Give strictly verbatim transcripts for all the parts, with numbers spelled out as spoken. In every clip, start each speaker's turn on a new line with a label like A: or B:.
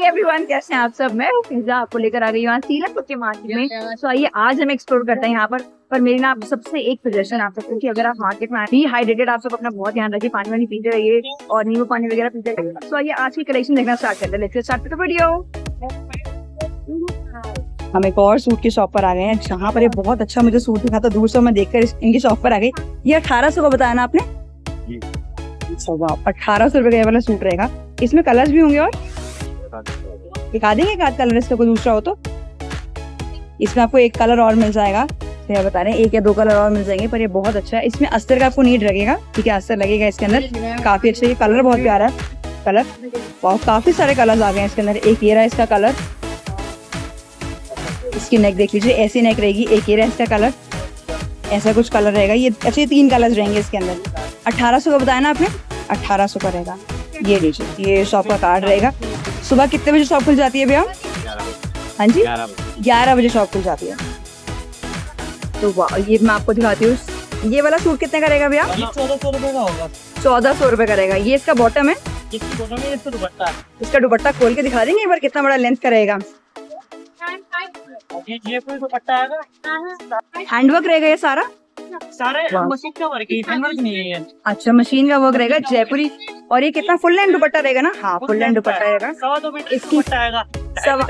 A: Morning everyone, कैसे हैं आप सब। मैं फिजा आपको लेकर आ गई हूँ सीलमपुर के मार्केट में। तो आइए आज हम एक्सप्लोर करते हैं यहाँ पर। पर मेरी ना सबसे एक सजेशन आप सबको कि अगर आप मार्केट में आए हाइड्रेटेड, आप सब अपना बहुत ध्यान रखिए, पानी वानी पीते रहिए और नींबू पानी वगैरह पीते रहिए। तो आइए आज की कलेक्शन देखना स्टार्ट करते हैं। Let's start the video. हम एक और सूट की शॉप पर आ गए हैं जहाँ पर ये बहुत अच्छा मुझे सूट दिखा था दूर से, मैं देखकर इनकी शॉप पर आ गई। ये अठारह सौ का बताया ना आपने? अठारह सौ रुपए का वाला सूट रहेगा। इसमें कलर्स भी होंगे और दिखा देंगे एक आध कलर इसका कोई दूसरा हो तो। इसमें आपको एक कलर और मिल जाएगा, तो बता रहे हैं एक या दो कलर और मिल जाएंगे, पर ये बहुत अच्छा है। इसमें अस्तर का आपको नीड लगेगा, ठीक है, अस्तर लगेगा इसके अंदर, काफी अच्छा। ये कलर बहुत प्यारा है कलर, बहुत काफी सारे कलर्स आ गए हैं इसके अंदर। एक ये रहा इसका कलर, इसकी नेक देख लीजिए, ऐसी नेक रहेगी। एक ये रहा इसका कलर, ऐसा कुछ कलर रहेगा। ये अच्छे तीन कलर्स रहेंगे इसके अंदर। अठारह सौ का बताया ना आपने? अठारह सौ का रहेगा। ये लीजिए, ये शॉप का कार्ड रहेगा। सुबह कितने बजे शॉप खुल जाती है भैया? हाँ जी, ग्यारह बजे शॉप खुल जाती है। तो वाह, ये मैं आपको दिखाती हूँ। ये वाला सूट कितने का रहेगा भैया?
B: चौदह सौ रुपए का होगा।
A: चौदह सौ रुपए का रहेगा। ये इसका बॉटम है,
B: इसका दुपट्टा।
A: इसका दुपट्टा खोल के दिखा देंगे एक बार कितना बड़ा लेंथ का रहेगा।
B: ये कोई दुपट्टा आएगा,
A: हैंडवर्क रहेगा ये सारा,
B: सारे मशीन का वर्क है, हैंडवर्क नहीं है।
A: अच्छा, मशीन का वर्क रहेगा जयपुरी। और ये कितना फुल लेंथ दुपट्टा रहेगा ना? हाँ, फुल लेंथ दुपट्टा रहेगा।
B: सवा दो मीटर इसकी दुपट्टा आएगा।
A: सवा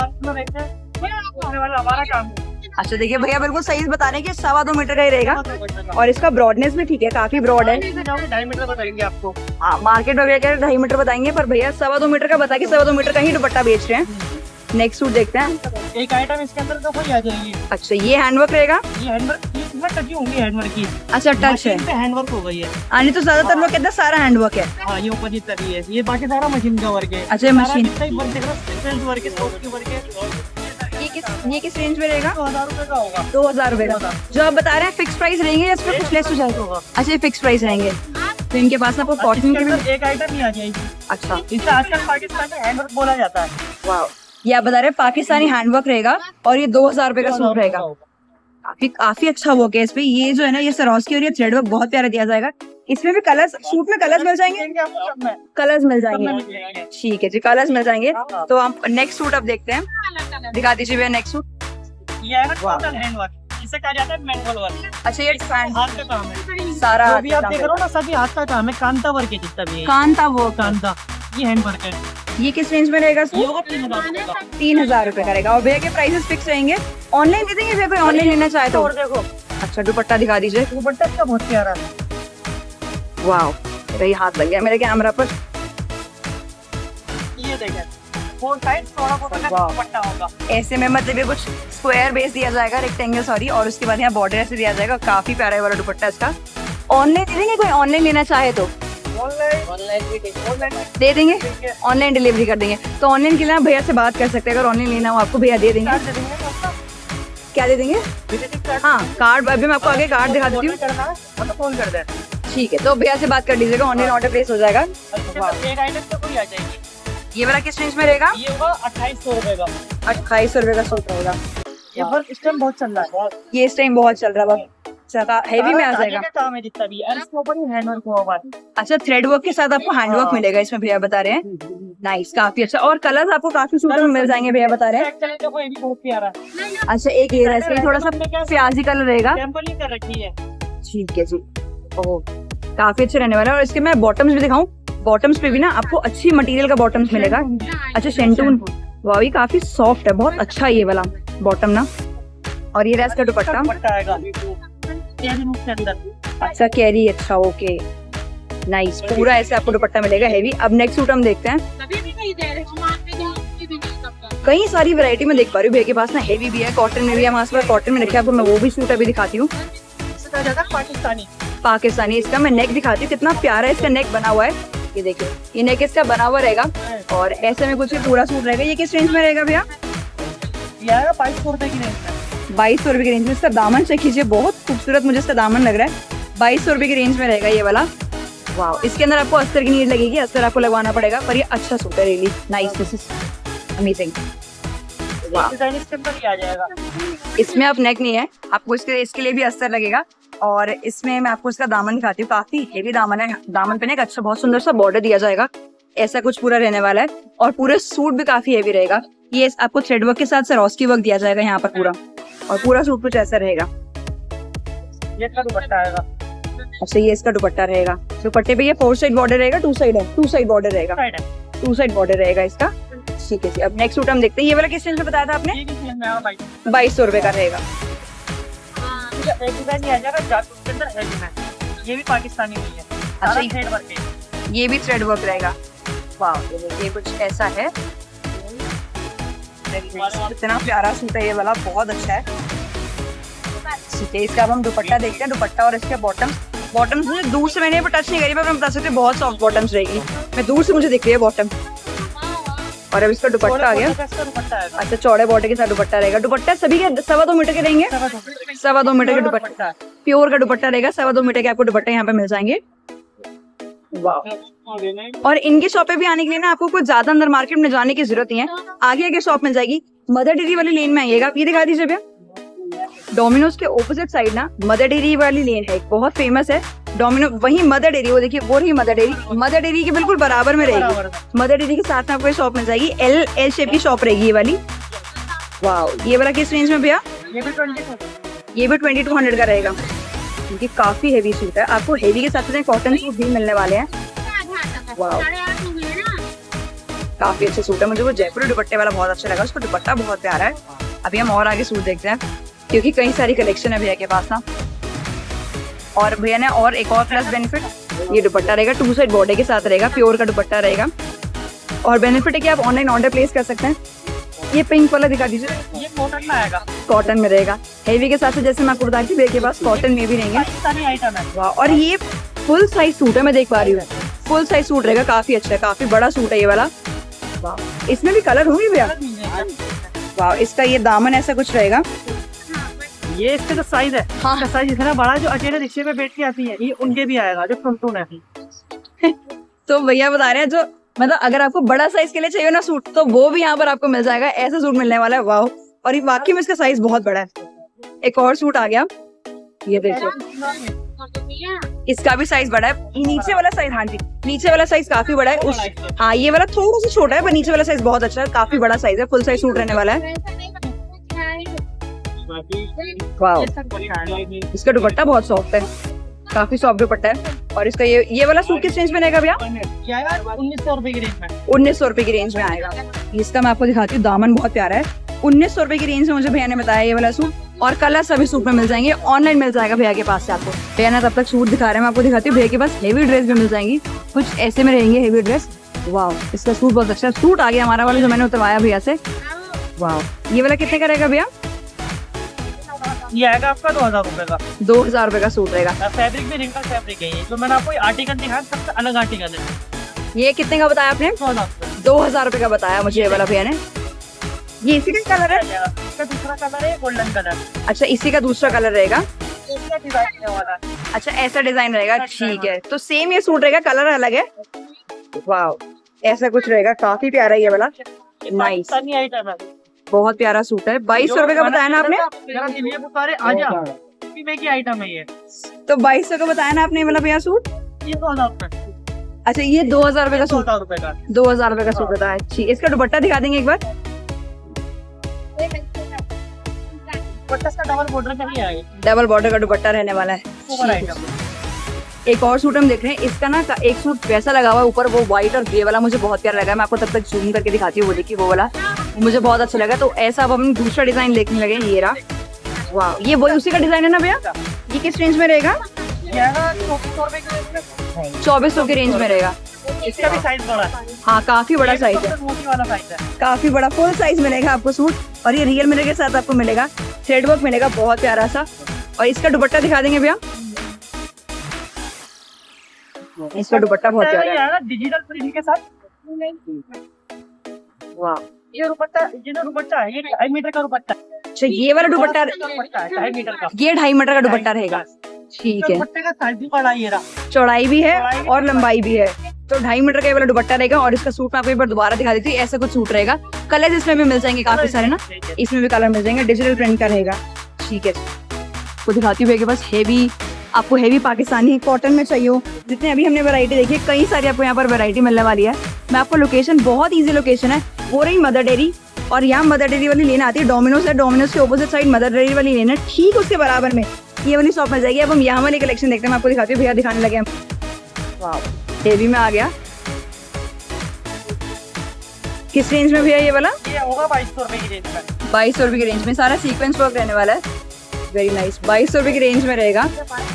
B: हमारा काम है।
A: अच्छा देखिए भैया बिल्कुल सही बता रहे हैं कि सवा दो मीटर का ही रहेगा। और इसका ब्रॉडनेस भी ठीक है, काफी ब्रॉड है।
B: ढाई मीटर बताएंगे आपको।
A: हाँ, मार्केट वगैरह ढाई मीटर बताएंगे, पर भैया सवा दो मीटर का बता के सवा दो मीटर का ही दुपट्टा बेच रहे हैं। नेक्स्ट सूट देखते हैं।
B: एक आइटम इसके अंदर तो कोई आ जाएगी।
A: अच्छा, ये हैंडवर्क रहेगा।
B: ये हैंडवर्क, इसमें टची होंगी हैंडवर्क की।
A: अच्छा, टच है,
B: हैंडवर्क हो गई है।
A: यानी तो ज्यादातर लोग कहते हैं सारा हैंडवर्क है।
B: हाँ, ये ऊपर जितना भी है, ये बाकी सारा मशीन का वर्क है।
A: अच्छा, मशीन
B: वर्क है।
A: ये किस ये किस रेंज में रहेगा?
B: दो हजार रुपए का होगा।
A: दो हजार रुपए का। जो आप बता रहे हैं फिक्स प्राइस रहेंगे या इसमें कुछ लेस हो जाएगा? अच्छा, ये फिक्स प्राइस रहेंगे। तो इनके पास आपको कॉटन के भी
B: एक आइटम ही आ जाएगी।
A: अच्छा,
B: इसे आजकल पाकिस्तान में हैंडवर्क बोला जाता है।
A: वाह, ये आप बता रहे हैं पाकिस्तानी हैंडवर्क रहेगा और ये दो हजार रुपए का सूट रहेगा। काफी काफी अच्छा वर्क है इस पे। ये जो है ना, ये सरोस्की और ये थ्रेड वर्क बहुत प्यारा दिया जाएगा। इसमें भी कलर्स, सूट में कलर्स मिल जाएंगे, कलर्स मिल जाएंगे। ठीक है जी, कलर्स मिल जाएंगे। तो हम नेक्स्ट सूट अब देखते हैं, दिखा दीजिए भैया नेक्स्ट सूट।
B: ये है ना टोटल हैंडवर्क, इसे कहा जाता है मैनुअल वर्क।
A: अच्छा, ये
B: हाथ का काम है
A: सारा,
B: जो भी आप देख रहे हो ना, सभी हाथ का काम है। कांता वर्क है जितना भी है,
A: कांता वर्क।
B: कांता ये हैंडवर्क है।
A: ये किस रेंज में रहेगा?
B: ये होगा तीन हजार रुपए का।
A: तीन हजार रुपए का रहेगा। और भैया के प्राइसेस फिक्स रहेंगे। ऑनलाइन दे देंगे भैया, कोई ऑनलाइन लेना चाहे तो?
B: और देखो,
A: अच्छा, दुपट्टा दिखा दीजिए।
B: दुपट्टा इसका बहुत प्यारा है।
A: वाह, मेरा ये हाथ लग गया मेरे कैमरा पर।
B: ये देखिए, फोर साइड थोड़ा बहुत दुपट्टा होगा।
A: ऐसे में मतलब ये कुछ स्क्वायर बेस दिया जाएगा, रेक्टेंगल सॉरी, और उसके बाद यहाँ बॉर्डर ऐसे दिया जाएगा। काफी प्यारा है वाला दुपट्टा इसका। ऑनलाइन दे देंगे, कोई ऑनलाइन लेना चाहे तो?
B: ऑनलाइन ऑनलाइन
A: दे देंगे, ऑनलाइन डिलीवरी कर देंगे। तो ऑनलाइन के लिए भैया से बात कर सकते हैं, अगर ऑनलाइन लेना हो आपको भैया दे देंगे। क्या दे देंगे? हाँ, कार्ड। अभी मैं आपको आगे कार्ड दिखा देती हूँ,
B: फोन कर दे।
A: ठीक है, तो भैया से बात कर लीजिएगा, ऑनलाइन ऑर्डर प्लेस हो जाएगा।
B: एक आइटम तो कोई आ जाएगी।
A: ये वाला किस रेंज में रहेगा?
B: ये होगा अट्ठाईस सौ रुपए का।
A: अट्ठाईस सौ रुपए का सूट रहेगा।
B: ये वर्क इस टाइम बहुत चल रहा है।
A: ये इस टाइम बहुत चल रहा है, हेवी में आ जाएगा।
B: काम है जितना भी है, इसके ऊपर ही हैंडवर्क होगा।
A: अच्छा, थ्रेड वर्क के साथ आपको हैंडवर्क मिलेगा इसमें, भैया बता रहे हैं। नाइस, काफी अच्छा। और कलर्स आपको काफी सूट में मिल जाएंगे, भैया बता रहे हैं।
B: बहुत प्यारा है।
A: अच्छा, एक ये रहा, थोड़ा सा प्याजी कलर रहेगा।
B: टेम्पलिंग कर रखी है।
A: ठीक है जी, ओह काफी अच्छा रहने वाला है। और इसके मैं बॉटम्स भी दिखाऊं? बॉटम्स पे भी ना आपको अच्छी मटेरियल का बॉटम्स मिलेगा। अच्छा, शेंटून, वाह, ये काफी सॉफ्ट है, बहुत अच्छा ये वाला बॉटम ना। और ये रहा इसका दुपट्टा। अच्छा, कैरी, अच्छा, ओके, नाइस। पूरा ऐसे आपको दुपट्टा मिलेगा हेवी। अब नेक्स्ट सूट हम देखते हैं। कई सारी वैरायटी में देख पा रही हूँ भैया के पास ना, हेवी भी है, कॉटन में भी है। हमारे पास कॉटन में रखे, आपको मैं वो भी सूट अभी दिखाती हूँ।
B: पाकिस्तानी
A: पाकिस्तानी इसका मैं नेक दिखाती हूँ, कितना प्यारा इसका नेक बना हुआ है। ये देखिए, ये नेक इसका बना हुआ रहेगा और ऐसे में कुछ पूरा सूट रहेगा। ये किस रेंज में रहेगा भैया?
B: बाईस सौ रुपए की रेंज में।
A: बाईस सौ रुपए की रेंज में। इसका दामन चेक कीजिए, बहुत खूबसूरत मुझे इसका दामन लग रहा है। बाईस सौ रुपए की रेंज में रहेगा ये वाला। वाह, इसके अंदर आपको अस्तर की नीड लगेगी, अस्तर आपको लगवाना पड़ेगा, पर ये अच्छा सूट है, really nice, this is amazing. इसमें आप नेक नहीं है, आपको इसके इसके लिए भी अस्तर लगेगा। और इसमें मैं आपको इसका दामन दिखाती हूँ, काफी हेवी दामन है। दामन पे एक अच्छा बहुत सुंदर सा बॉर्डर दिया जाएगा, ऐसा कुछ पूरा रहने वाला है और पूरा सूट भी काफी हेवी रहेगा। ये आपको थ्रेड वर्क के साथ सरोस्की वर्क दिया जाएगा यहाँ पर पूरा, और पूरा सूट कुछ ऐसा रहेगा।
B: ये इसका दुपट्टा आएगा।
A: अच्छा ये इसका दुपट्टा रहेगा। दुपट्टे पे ये फोर साइड बॉर्डर रहेगा, टू साइड है, टू साइड बॉर्डर रहेगा, टू साइड बॉर्डर रहेगा इसका। ठीक है जी, अब नेक्स्ट सूट हम देखते हैं। ये वाला किस रेंज में बताया था आपने? बाईस सौ रुपए का रहेगा।
B: ये भी पाकिस्तानी हुई है।
A: अच्छा
B: थ्रेड वर्क है।
A: ये भी थ्रेड वर्क रहेगा। वाह, ये कुछ ऐसा है। इतना प्यारा सूट है ये वाला, बहुत अच्छा है। ठीक है, इसका अब हम दुपट्टा देखते हैं। दुपट्टा और इसके बॉटम बॉटम्स मुझे दूर से मैंने टच नहीं करी, पर मैं बता सकती हूँ बहुत सॉफ्ट बॉटम्स रहेगी। मैं दूर से मुझे दिख रही है बॉटम। और अब इसका दुपट्टा आ गया। अच्छा, चौड़े बॉर्डर के साथ दुपट्टा रहेगा। दुपट्टा सभी के सवा दो मीटर के रहेंगे। सवा दो मीटर के दुपट्टा, प्योर का दुपट्टा रहेगा। सवा दो मीटर के आपको दुपट्टा यहाँ पे मिल जाएंगे। और इनकी शॉप पे भी आने के लिए ना आपको कुछ ज्यादा अंदर मार्केट में जाने की जरूरत नहीं है। आगे आगे शॉप मिल जाएगी। मदर डेयरी वाली लेन में आइएगा। आप ये दिखा दीजिए भैया, डोमिनोज के ऑपोजिट साइड ना मदर डेयरी वाली लेन है, बहुत फेमस है। डोमिनो वही मदर डेयरी, वो देखिए वो रही मदर डेयरी। मदर डेयरी के बिल्कुल बराबर में रहेगी। मदर डेयरी के साथ में आपको शॉप मिल जाएगी। एल एल शेप की शॉप रहेगी ये वाली। वाह, ये वाला किस रेंज में भैया?
B: ये भी ट्वेंटी
A: ये भी ट्वेंटी टू हंड्रेड का रहेगा, क्योंकि काफी हेवी सूट है। आपको हेवी के साथ साथ कॉटन सूट भी मिलने वाले हैं। वाह, काफी अच्छे सूट है। मुझे वो जयपुरी दुपट्टे वाला बहुत अच्छा लगा, उसका दुपट्टा बहुत प्यारा है। अभी हम और आगे सूट देखते हैं, क्योंकि कई सारी कलेक्शन है भैया के पास ना। और भैया ने और एक और प्लस बेनिफिट, ये दुपट्टा रहेगा टू साइड बॉर्डर के साथ रहेगा, प्योर का दुपट्टा रहेगा। और बेनिफिट है कि आप ऑनलाइन ऑर्डर प्लेस कर सकते हैं। ये पिंक वाला दिखा दीजिए।
B: ये कॉटन में आएगा।
A: कॉटन में रहेगा। हेवी के साथ जैसे मैं आपको बता रही थी, भैया के पास कॉटन में भी रहेंगे।
B: आइटम है।
A: वाह, और ये फुल साइज सूट है, मैं देख पा रही हूँ। फुल साइज सूट रहेगा, काफी अच्छा है, काफी बड़ा सूट है ये वाला। वाह, इसमें भी कलर होंगे भैया। वाह, इसका ये दामन ऐसा कुछ रहेगा।
B: ये इसका जो साइज है, हाँ साइज इतना बड़ा, जो अकेले रिक्शे पे बैठ के आती है, ये उनके भी आएगा जो टुनटुन है।
A: तो भैया बता रहे हैं, जो मतलब अगर आपको बड़ा साइज के लिए चाहिए ना सूट, तो वो भी यहाँ पर आपको मिल जाएगा। ऐसा सूट मिलने वाला है। वाह, और ये वाकई में इसका साइज बहुत बड़ा है। एक और सूट आ गया, ये देखो, इसका भी साइज बड़ा है। नीचे वाला साइज, हाँ जी, नीचे वाला साइज काफी बड़ा है। उस हाँ, ये वाला थोड़ा सा छोटा है, पर नीचे वाला साइज बहुत अच्छा है, काफी बड़ा साइज है। फुल साइज सूट रहने वाला है। वाह, इसका दुपट्टा बहुत सॉफ्ट है, काफी सॉफ्ट दुपट्टा है। और इसका ये ये वाला सूट किस रेंज में रहेगा भैया?
B: उन्नीस सौ रुपए की रेंज में।
A: उन्नीस सौ रुपए की रेंज में आएगा। इसका मैं आपको दिखाती हूँ, दामन बहुत प्यारा है। उन्नीस सौ रुपए की रेंज में मुझे भैया ने बताया ये वाला सूट। और कलर सभी सूट में मिल जाएंगे, ऑनलाइन मिल जाएगा भैया के पास से आपको। भैया ने तब तक सूट दिखा रहे हैं, मैं आपको दिखाती हूँ। भैया के पास हेवी ड्रेस भी मिल जाएंगी, कुछ ऐसे में रहेंगे हेवी ड्रेस। वाह, इसका सूट बहुत अच्छा है। सूट आ गया हमारा वाला जो मैंने उतरवाया भैया से। वाह, ये वाला कितने का रहेगा भैया?
B: ये आएगा आपका दो हजार रुपए का।
A: दो हजार रुपए का सूट रहेगा।
B: फैब्रिक भी रिंकल फैब्रिक है ये, जो मैंने आपको आर्टिकल दिखाया सबसे अलग आर्टिकल है।
A: ये कितने का बताया आपने? दो हजार रुपए का बताया मुझे ये वाला भैया ने। ये इसी का कलर है?
B: इसका दूसरा कलर है गोल्डन कलर।
A: अच्छा, इसी का दूसरा कलर रहेगा।
B: इसका डिजाइन वाला।
A: अच्छा, ऐसा डिजाइन रहेगा, ठीक है। तो सेम ये सूट रहेगा, कलर अलग है। वाह, ऐसा कुछ रहेगा, काफी प्यारा ये वाला। नाइस,
B: आइटम है,
A: बहुत प्यारा सूट है। बाईस सौ रुपए का बताया ना आपने?
B: की आइटम है ये।
A: तो बाईस सौ का बताया ना आपने ये वाला भैया सूट?
B: ये दो हजार रुपए।
A: अच्छा, ये दो हजार रुपए का सूट।
B: दो हजार रुपए का।
A: दो हजार रुपए का सूट बताया। ठीक, इसका दुपट्टा दिखा देंगे एक बार?
B: डबल बॉर्डर का ही आएगा।
A: डबल बॉर्डर का दुपट्टा रहने वाला है। एक और सूट हम देख रहे हैं, इसका ना एक सूट वैसा लगा हुआ है ऊपर, वो व्हाइट और ग्रे वाला मुझे बहुत प्यारा लगा। मैं आपको तब तक जूम करके दिखाती हूँ, वो देखिए वो वाला मुझे बहुत अच्छा लगा। तो ऐसा अब हम दूसरा डिजाइन देखने लगे, ये रहा। वाह, ये वही उसी का डिजाइन है ना भैया? ये किस रेंज में रहेगा? चौबीस सौ की रेंज में रहेगा।
B: इसका भी साइज बड़ा है।
A: हाँ, काफी बड़ा साइज है,
B: वाला साइज है,
A: काफी बड़ा फुल साइज मिलेगा आपको सूट। और ये रियल मिरर के साथ आपको मिलेगा, थ्रेड वर्क मिलेगा बहुत प्यारा सा। और इसका दुपट्टा दिखा देंगे भैया? इसका दुपट्टा बहुत प्यारा है,
B: डिजिटल प्रिंट के साथ।
A: वाह,
B: ये दुपट्टा ये दुपट्टा है, ये ढाई मीटर का दुपट्टा।
A: अच्छा, ये वाला दुपट्टा
B: ढाई मीटर का,
A: ये ढाई मीटर का दुपट्टा रहेगा। ठीक है,
B: दुपट्टे का साइज भी बड़ा ही है,
A: चौड़ाई भी है और लंबाई भी है। तो ढाई मीटर का ये वाला दुपट्टा रहेगा। और इसका सूट मैं आपको एक बार दोबारा दिखा देती हूँ, ऐसा कुछ सूट रहेगा। कलर इसमें भी मिल जाएंगे काफी सारे ना, इसमें भी कलर मिल जाएंगे, डिजिटल प्रिंट का रहेगा। ठीक है, तो दिखाती हूँ भैया के पास हेवी, आपको हेवी पाकिस्तानी कॉटन में चाहिए हो, जितने अभी हमने वैरायटी देखी है, कई सारी आपको यहाँ पर वैरायटी मिलने वाली है। मैं आपको लोकेशन, बहुत इजी लोकेशन है, वो रही मदर डेयरी। और यहाँ मदर डेयरी वाली लेन आती है, डोमिनोज है, डोमिनोज के ऑपोजिट साइड मदर डेयरी वाली लेन है, ठीक उसके बराबर में ये वाली शॉप मिल जाएगी। अब हम यहाँ वाली कलेक्शन देखते हैं, मैं आपको दिखाती हूँ। भैया दिखाने लगे हम, वाह हेवी में आ गया। किस रेंज में भैया ये वाला?
B: ये होगा बाईस सौ रुपए की रेंज में।
A: बाईस सौ रुपए की रेंज में सारा सीक्वेंस वर्क रहने वाला है, वेरी नाइस। बाईस सौ रुपए की रेंज में रहेगा।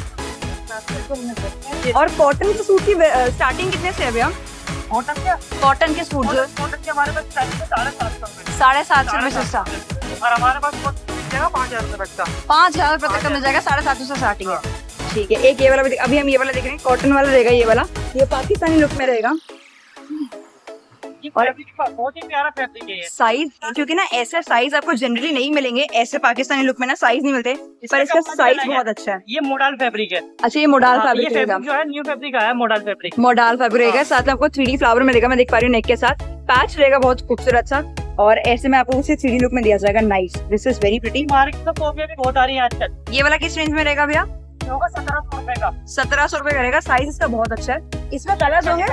A: और कॉटन के सूट की स्टार्टिंग कितने से है भैया?
B: कॉटन क्या?
A: कॉटन के सूट जो
B: कॉटन के हमारे पास साढ़े सात सौ रुपए,
A: साढ़े सात सौ रुपए से स्टार्ट,
B: और हमारे पास पाँच हजार रुपए तक का,
A: पाँच हजार रुपए तक का मिल जाएगा, साढ़े सात सौ से स्टार्टिंग है। ठीक है, एक ये वाला भी, अभी हम ये वाला देख रहे हैं, कॉटन वाला रहेगा ये वाला, ये पाकिस्तानी लुक में रहेगा।
B: और बहुत ही प्यारा फैब्रिक है।
A: साइज, क्योंकि ना ऐसे साइज आपको जनरली नहीं मिलेंगे, ऐसे पाकिस्तानी लुक में ना साइज नहीं मिलते, पर इसका साइज बहुत अच्छा है।
B: ये मोडाल फैब्रिक है।
A: अच्छा, ये मोडाल फैब्रिक
B: है, जो है न्यू फैब्रिक आया है, मोडाल फैब्रिक।
A: मोडाल फैब्रिक है, साथ में आपको थ्री डी फ्लावर मिलेगा, मैं देख पा रही हूँ नेक के साथ, पैच रहेगा बहुत खूबसूरत सा, और ऐसे में आपको उसे थ्री डी लुक में दिया जाएगा। Nice, this is very pretty.
B: Market में कॉपियां भी बहुत आ रही है आजकल।
A: ये वाला किस रेंज में रहेगा भैया?
B: होगा सत्रह सौ रुपए का।
A: सत्रह सौ रुपए का रहेगा, साइज इसका बहुत अच्छा है। इसमें कलर्स होंगे?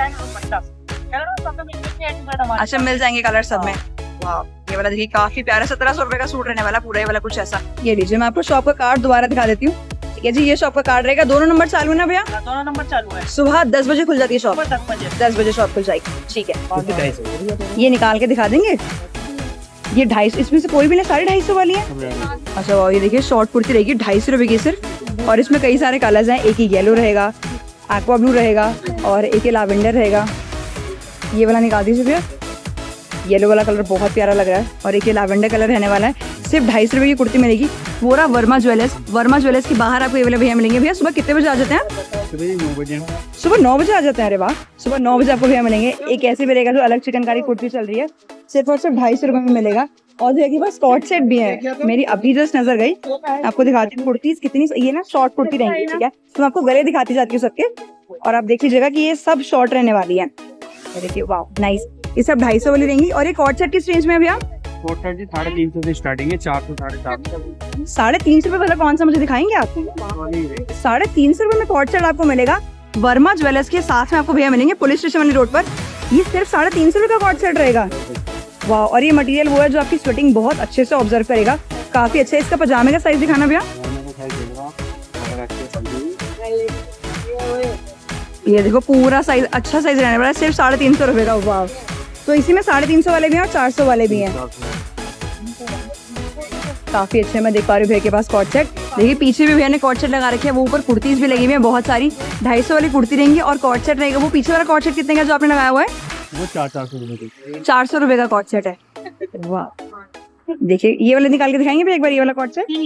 A: अच्छा, मिल जाएंगे कलर सब में। वाह, ये वाला देखिए काफी प्यारा, सत्रह सौ रुपए का सूट रहने वाला पूरा, ये वाला कुछ ऐसा। ये लीजिए, मैं आपको शॉप का कार्ड दोबारा दिखा देती हूँ। ठीक है जी, ये शॉप का कार्ड रहेगा। दोनों नंबर चालू है ना भैया?
B: दोनों नंबर चालू है।
A: सुबह दस बजे खुल जाती है शॉप,
B: दस बजे
A: दस बजे शॉप खुल जाएगी। ठीक है, ये निकाल के दिखा देंगे। ये ढाई सौ, इसमें से कोई भी ना साढ़े ढाई सौ वाली है। अच्छा वाह, ये देखिए शॉर्ट कुर्ती रहेगी ढाई सौ रुपए की सिर्फ, और इसमें कई सारे कलर्स हैं। एक ही येलो रहेगा, एक्वा ब्लू रहेगा, और एक ही लैवेंडर रहेगा। ये वाला निकाल दीजिए भैया, येलो वाला कलर बहुत प्यारा लग रहा है, और एक ये लैवेंडर कलर रहने वाला है। सिर्फ ढाई सौ रुपए की कुर्ती मिलेगी। पूरा वर्मा ज्वेलर्स, वर्मा ज्वेलर्स के बाहर आपको ये वाले भैया मिलेंगे। भैया सुबह कितने बजे आ जाते हैं?
C: नौ बजे।
A: सुबह नौ बजे आ जाते हैं? अरे वाह, सुबह नौ बजे आपको भैया मिलेंगे। एक ऐसे भी रहेगा जो अलग चिकनकारी कुर्ती चल रही है, सिर्फ और सिर्फ ढाई सौ रुपए में मिलेगा। और भैया के पास कॉट सेट भी है, मेरी अभी जस्ट नजर गई, आपको दिखाती हूँ कुर्तीज कितनी। ये ना शॉर्ट कुर्ती रहेंगी, ठीक है, तो मैं आपको गले दिखाती जाती हूँ सबके, और आप देख लीजिएगा कि ये सब शॉर्ट रहने वाली है। देखिए वाह नाइस, ये सब ढाई सौ वाली रहेंगी। और ये कॉट सेट किस रेंज में है भैया?
C: कॉट सेट जी साढ़े तीन सौ से स्टार्टिंग है, चार सौ साढ़े चार सौ।
A: साढ़े तीन सौ रुपए वाला कौन सा मुझे दिखाएंगे आप? साढ़े तीन सौ रुपए में कॉट सेट आपको मिलेगा वर्मा ज्वेलर्स के साथ में, आपको भैया मिलेंगे पुलिस स्टेशन वाली रोड पर। ये सिर्फ साढ़े तीन सौ रुपए का कॉट सेट रहेगा। वाह, और ये मटेरियल वो है जो आपकी स्वेटिंग बहुत अच्छे से ऑब्जर्व करेगा, काफी अच्छा है। इसका पजामे का साइज दिखाना भैया। ये देखो पूरा साइज, अच्छा साइज रहने वाला है, सिर्फ साढ़े तीन सौ रुपए का। वाह, तो इसी में साढ़े तीन सौ वाले भी हैं और चार सौ वाले भी हैं, काफी अच्छे। मैं देख पा रही हूँ भैया के पास कॉट सेट। देखिए पीछे भी भैया ने कॉट सेट लगा रखे हैं, वो ऊपर कुर्तीज भी लगी हुई है बहुत सारी। ढाई सौ वाली कुर्ती रहेंगी और कॉट सेट रहेगा। वो पीछे वाला कॉट सेट कितने का जो आपने लगाया हुआ है?
C: वो चार चार सौ रुपए
A: चार सौ रुपए का कॉट सेट है। वाह, देखिए ये वाले निकाल के दिखाएंगे भैया एक बार, ये वाला कॉट सेट।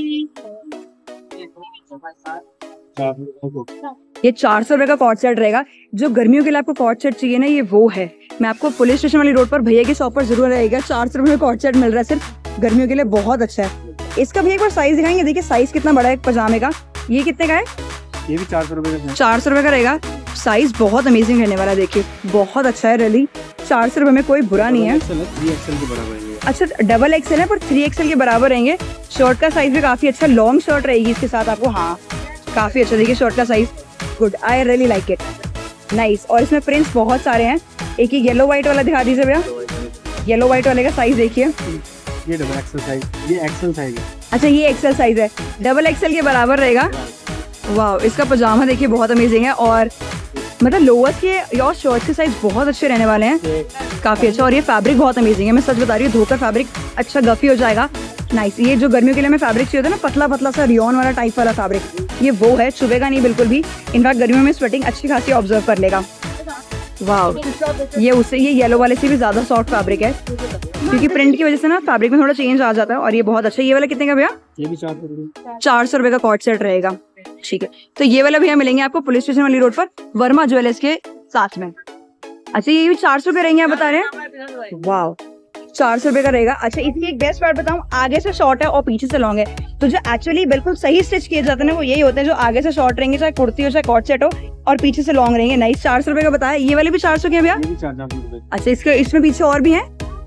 A: ये चार सौ रुपए का कॉट सेट रहेगा। जो गर्मियों के लिए आपको कॉट सेट चाहिए ना, ये वो है। मैं आपको पुलिस स्टेशन वाली रोड पर भैया की शॉप पर जरूर रहेगा। चार सौ रुपए में कॉट सेट मिल रहा है सिर्फ गर्मियों के लिए, बहुत अच्छा है। इसका भी एक बार साइज दिखाएंगे। देखिए साइज कितना बड़ा है पजामे का। ये कितने का है?
C: ये भी चार सौ रुपए का। चार
A: सौ रुपए का रहेगा। साइज बहुत अमेजिंग रहने वाला है, देखिए बहुत अच्छा है रियली। चार सौ रुपए में कोई बुरा नहीं है।
C: थ्री एक्सएल के बराबर है।
A: अच्छा डबल एक्सएल है पर थ्री एक्सएल के बराबर रहेंगे। शर्ट का साइज भी काफी अच्छा, लॉन्ग शर्ट रहेगी इसके साथ आपको। हाँ काफी अच्छा, देखिए शर्ट का size good, I really like it, nice. और इसमें प्रिंट्स बहुत सारे हैं। एक ही येलो व्हाइट वाला दिखा दीजिए भैया। येलो व्हाइट वाले का साइज देखिए,
C: ये डबल एक्सएल साइज, ये एक्सएल साइज है।
A: अच्छा ये एक्सएल साइज है, डबल एक्सएल के बराबर रहेगा। वाह, इसका पजामा देखिए बहुत अमेजिंग है। और मतलब लोअर के और शर्ट के साइज बहुत अच्छे रहने वाले हैं, काफी अच्छा। और ये फैब्रिक बहुत अमेजिंग है, मैं सच बता रही हूँ, धोकर फैब्रिक अच्छा गफी हो जाएगा, नाइस। ये जो गर्मियों के लिए हमें फैब्रिक चाहिए होता है ना, पतला पतला सा रियॉन वाला टाइप वाला फैब्रिक, ये वो है, चुभेगा नहीं बिल्कुल भी। इनफैक्ट गर्मियों में स्वेटिंग अच्छी खासी ऑब्जर्व कर लेगा। वाह, ये उससे ये येलो वाले से भी ज्यादा सॉफ्ट फैब्रिक है, क्योंकि प्रिंट की वजह से ना फैब्रिक में थोड़ा चेंज आ जाता है। और ये बहुत अच्छा। ये वाला कितने का भैया?
C: ये भी चार सौ
A: चार सौ रुपए का कॉट सेट रहेगा, ठीक है। तो ये वाला भैया मिलेंगे आपको पुलिस स्टेशन वाली रोड पर वर्मा ज्वेलर्स के साथ में। अच्छा ये भी चार सौ के रहेंगे आप बता रहे हैं? वाह, चार सौ रुपए का रहेगा। अच्छा इसकी एक बेस्ट पार्ट बताऊं, आगे से शॉर्ट है और पीछे से लॉन्ग है। तो जो एक्चुअली बिल्कुल सही स्टिच किए जाते हैं ना, वो यही होते हैं जो आगे से शॉर्ट रहेंगे, चाहे कुर्ती हो चाहे कॉट सेट हो, और पीछे से लॉन्ग रहेंगे। नाइस, चार सौ रुपए का बताया। ये वाले भी चार सौ के भैया? अच्छा इसके इसमें पीछे और भी है?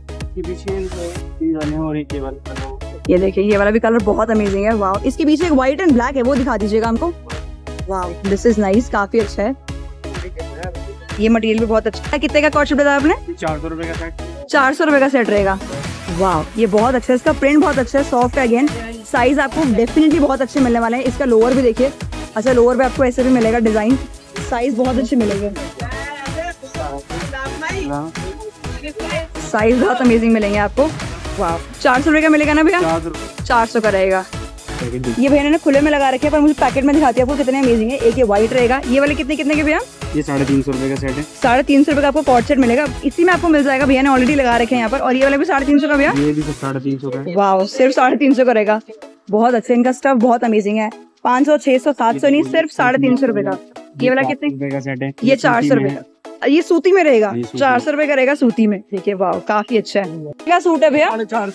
A: ये देखिए ये वाला भी कलर बहुत अमेजिंग है। वाह, इसके पीछे एक व्हाइट एंड ब्लैक है, वो दिखा दीजिएगा हमको। वाह दिस इज नाइस, काफी अच्छा है। ये मटेरियल भी बहुत अच्छा है। कितने का कॉस्ट बताया आपने?
C: चार सौ रुपए का सेट।
A: चार सौ रुपए का सेट रहेगा। वाह, ये बहुत अच्छा है, इसका प्रिंट बहुत अच्छा है, सॉफ्ट है। अगेन साइज आपको डेफिनेटली बहुत अच्छे मिलने वाले हैं। इसका लोअर भी देखिए, अच्छा लोअर पे आपको ऐसे भी मिलेगा डिजाइन, साइज बहुत अच्छे मिलेंगे, साइज बहुत अमेजिंग मिलेंगे आपको। वाह, चार सौ रुपए का मिलेगा ना भैया? चार सौ का रहेगा। ये भैया ने खुले में लगा रखे हैं, पर मुझे पैकेट में दिखाती है आपको कितने अमेजिंग है। एक ये व्हाइट रहेगा, ये वाले कितने कितने के भैया?
C: ये साढ़े तीन सौ रुपए का सेट है।
A: साढ़े तीन सौ रुपए का आपको कॉर्ड सेट मिलेगा, इसी में आपको मिल जाएगा। भैया ने ऑलरेडी लगा रखे हैं यहाँ पर। और ये वाला भी साढ़े तीन सौ का भैया?
C: ये भी साढ़े तीन सौ का।
A: वाह, सिर्फ साढ़े तीन सौ का रहेगा। बहुत अच्छा, इनका स्टफ बहुत अमेजिंग है। पाँच सौ, छह सौ, सात सौ नहीं, सिर्फ साढ़े तीन सौ रुपए का। ये वाला कितने का सेट है? ये चार सौ रुपए का। ये सूती में रहेगा, चार सौ रुपए का रहेगा सूती में। देखिए वाह, काफी अच्छा है। क्या सूट है भैया?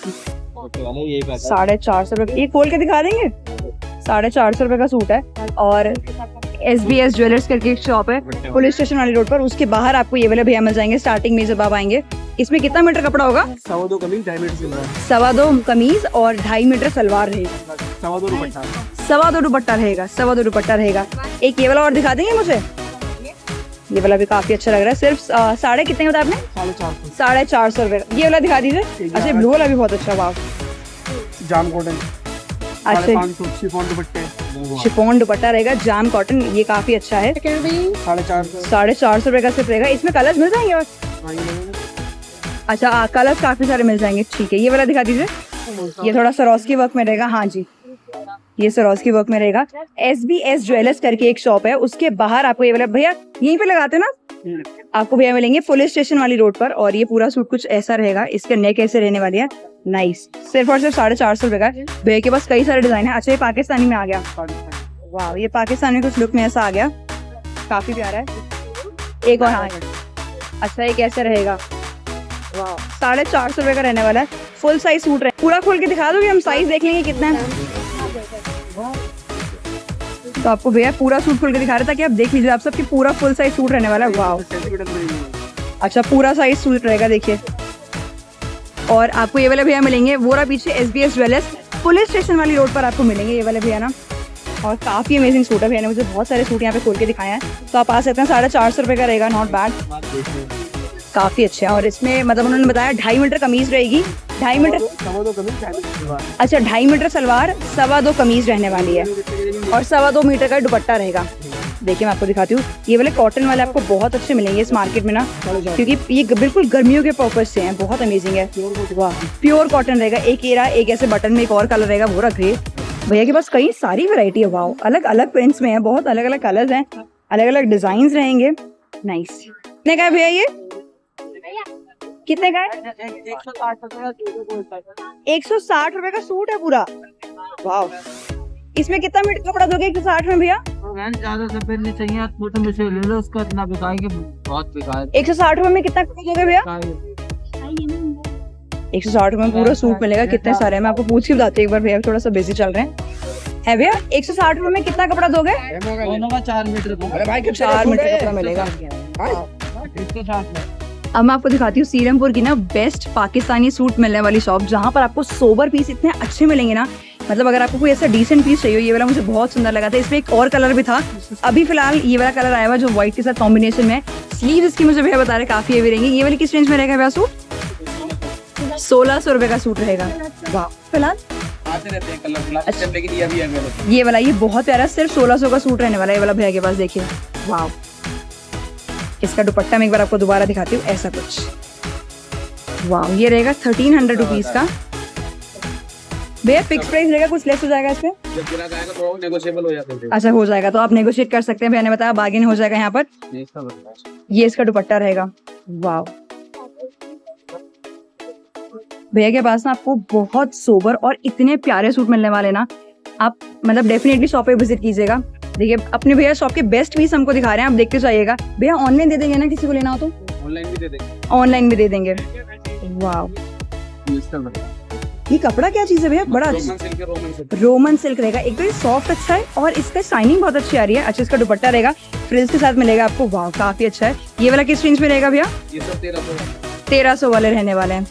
A: साढ़े चार सौ रुपए। ये खोल के दिखा देंगे। साढ़े चार सौ रुपए का सूट है। और एस बी एस ज्वेलर्स करके एक शॉप है पुलिस स्टेशन वाली रोड पर, उसके बाहर आपको ये वाले भैया मिल जाएंगे स्टार्टिंग में जब आप आएंगे। इसमें कितना मीटर कपड़ा होगा?
C: सवा दो कमीज ढाई मीटर सलवार।
A: सवा दो कमीज और ढाई मीटर सलवार रहेगा।
C: सवा दो दुपट्टा।
A: सवा दो दुपट्टा रहेगा। सवा दो दुपट्टा रहेगा। एक ये वाला और दिखा देंगे मुझे? ये वाला भी काफी अच्छा लग रहा है। सिर्फ साढ़े कितने होता है आपने?
C: साढ़े चार सौ।
A: साढ़े चार सौ रुपए। ये वाला दिखा दीजिए। अच्छा, ब्लू वाला भी बहुत अच्छा। वाह,
C: जाम कॉटन।
A: अच्छा,
C: शिफॉन दुपट्टे।
A: शिफॉन दुपट्टा रहेगा, जाम कॉटन, ये काफी अच्छा है।
C: साढ़े चार सौ।
A: साढ़े चार सौ रुपए का सिर्फ रहेगा। इसमें कलर्स मिल जाएंगे? और अच्छा, कलर्स काफी सारे मिल जाएंगे। ठीक है, ये वाला दिखा दीजिए। ये थोड़ा सरोस्की वर्क में रहेगा। हाँ जी, ये सरोस्की वर्क में रहेगा। एस बी एस ज्वेलर्स करके एक शॉप है, उसके बाहर आपको ये वाला भैया यहीं पे लगाते ना, आपको भैया मिलेंगे पुलिस स्टेशन वाली रोड पर। और ये पूरा सूट कुछ ऐसा रहेगा, इसके नेक ऐसे रहने वाली है। नाइस, सिर्फ और सिर्फ साढ़े चार सौ रुपए का। भैया के पास कई सारे डिजाइन है। अच्छा, ये पाकिस्तानी में आ गया। वाह, ये पाकिस्तानी कुछ लुक में ऐसा आ गया, काफी प्यारा है। एक और हाँ, अच्छा ये कैसे रहेगा? वाह, साढ़े चार सौ रुपए का रहने वाला है। फुल साइज सूट रहे। पूरा खोल के दिखा दोगे? हम साइज देख लेंगे कितना है। तो आपको भैया पूरा सूट खोल के दिखा रहे था कि आप देख लीजिए आप सबकी पूरा फुल साइज सूट रहने वाला है। वाह, अच्छा पूरा साइज सूट रहेगा, देखिए। और आपको ये वाले भैया मिलेंगे, वो रहा पीछे S B S jewellers police station वाली रोड पर आपको मिलेंगे ये वाले भैया ना। और काफी अमेजिंग सूट है। भैया ने मुझे बहुत सारे सूट यहाँ पे खोल के दिखाए हैं, तो आप आ सकते हैं। साढ़े चार सौ रुपए का रहेगा, नॉट बैड, काफी अच्छे हैं। और इसमें मतलब उन्होंने बताया ढाई मीटर कमीज रहेगी। ढाई मीटर, अच्छा ढाई मीटर सलवार, सवा दो कमीज रहने वाली है। और सवा दो मीटर का दुपट्टा रहेगा। देखिए मैं आपको दिखाती हूँ, ये वाले कॉटन वाले आपको बहुत अच्छे मिलेंगे इस मार्केट में ना, क्योंकि ये बिल्कुल गर्मियों के पर्पज से हैं। बहुत अमेजिंग है। वाह, प्योर कॉटन रहेगा। एक ये रहा, एक ऐसे बटन में एक और कलर रहेगा, वो रहा ग्रे। भैया के पास कई सारी वैरायटी है। वाह, अलग अलग प्रिंट्स में है, बहुत अलग अलग कलर्स हैं, अलग अलग डिजाइन रहेंगे। नाइस। कितने का है भैया ये? कितने का है? एक सौ साठ रुपए का सूट है पूरा। वाह, इसमें कितना मीटर कपड़ा दोगे एक सौ साठ में भैया?
B: ज्यादा से पहले चाहिए फोटो में से ले लो, उसका इतना बिकाएंगे, बहुत बिकाए।
A: एक सौ साठ रुपए में कितना कपड़ा दोगे भैया? एक सौ साठ रुपए में पूरा सूट मिलेगा। कितने सारे हैं मैं आपको पूछ के बताती हूँ एक बार, भैया थोड़ा सा बिजी चल रहे हैं। है भैया, एक सौ साठ रुपए में कितना कपड़ा दोगे?
B: दोनों का चार मीटर।
A: अरे भाई, चार मीटर कपड़ा मिलेगा। अब मैं आपको दिखाती हूँ सीरमपुर की ना बेस्ट पाकिस्तानी सूट मिलने वाली शॉप, जहाँ पर आपको सोबर पीस इतने अच्छे मिलेंगे ना। मतलब अगर आपको कोई ऐसा डिसेंट पीस चाहिए, ये वाला मुझे बहुत सुंदर लगा था। इसमें एक और कलर भी था, अभी फिलहाल ये वाला कलर आया हुआ जो व्हाइट के साथ कॉम्बिनेशन में। स्लीव इसकी मुझे भैया बता रहे काफी हेवी रहेंगी। ये वाली किस रेंज में रहेगा भैया सूट? सोलह सौ रुपए का सूट रहेगा। वाह, फिलहाल अच्छा, लेकिन ये अभी है ये वाला, ये बहुत प्यारा, सिर्फ सोलह सौ का सूट रहने वाला है ये वाला भैया के पास। देखिए वाह, इसका दुपट्टा मैं एक बार आपको दोबारा दिखाती हूँ, ऐसा कुछ। वाह, ये रहेगा थर्टीन हंड्रेड रुपीज का। भैया फिक्स प्राइस रहेगा, कुछ लेस हो जाएगा इसमें? जब ग्राहक आएगा तो नेगोशिएबल हो जाता है। अच्छा, हो जाएगा, तो आप नेगोशिएट कर सकते हैं। भैया ने बताया बार्गेन हो जाएगा यहाँ पर। ये इसका दुपट्टा रहेगा। वाह, भैया के पास ना आपको बहुत सोबर और इतने प्यारे सूट मिलने वाले ना, आप मतलब डेफिनेटली शॉप पे विजिट कीजिएगा। देखिए अपने भैया शॉप के बेस्ट पीस हमको दिखा रहे हैं, आप देखते जाइएगा। भैया ऑनलाइन दे देंगे ना किसी को लेना हो तो? ऑनलाइन भी दे देंगे। ऑनलाइन भी दे देंगे। वाह, ये कपड़ा क्या चीज है भैया? बड़ा अच्छा रोमन सिल्क रहेगा, एक तो ये सॉफ्ट अच्छा है और इसका शाइनिंग बहुत अच्छी आ रही है। अच्छा, इसका दुपट्टा रहेगा, फ्रिल्स के साथ मिलेगा आपको। वाह, काफी अच्छा है। ये वाला किस रेंज में रहेगा भैया? तेरह सौ वाले रहने वाले हैं।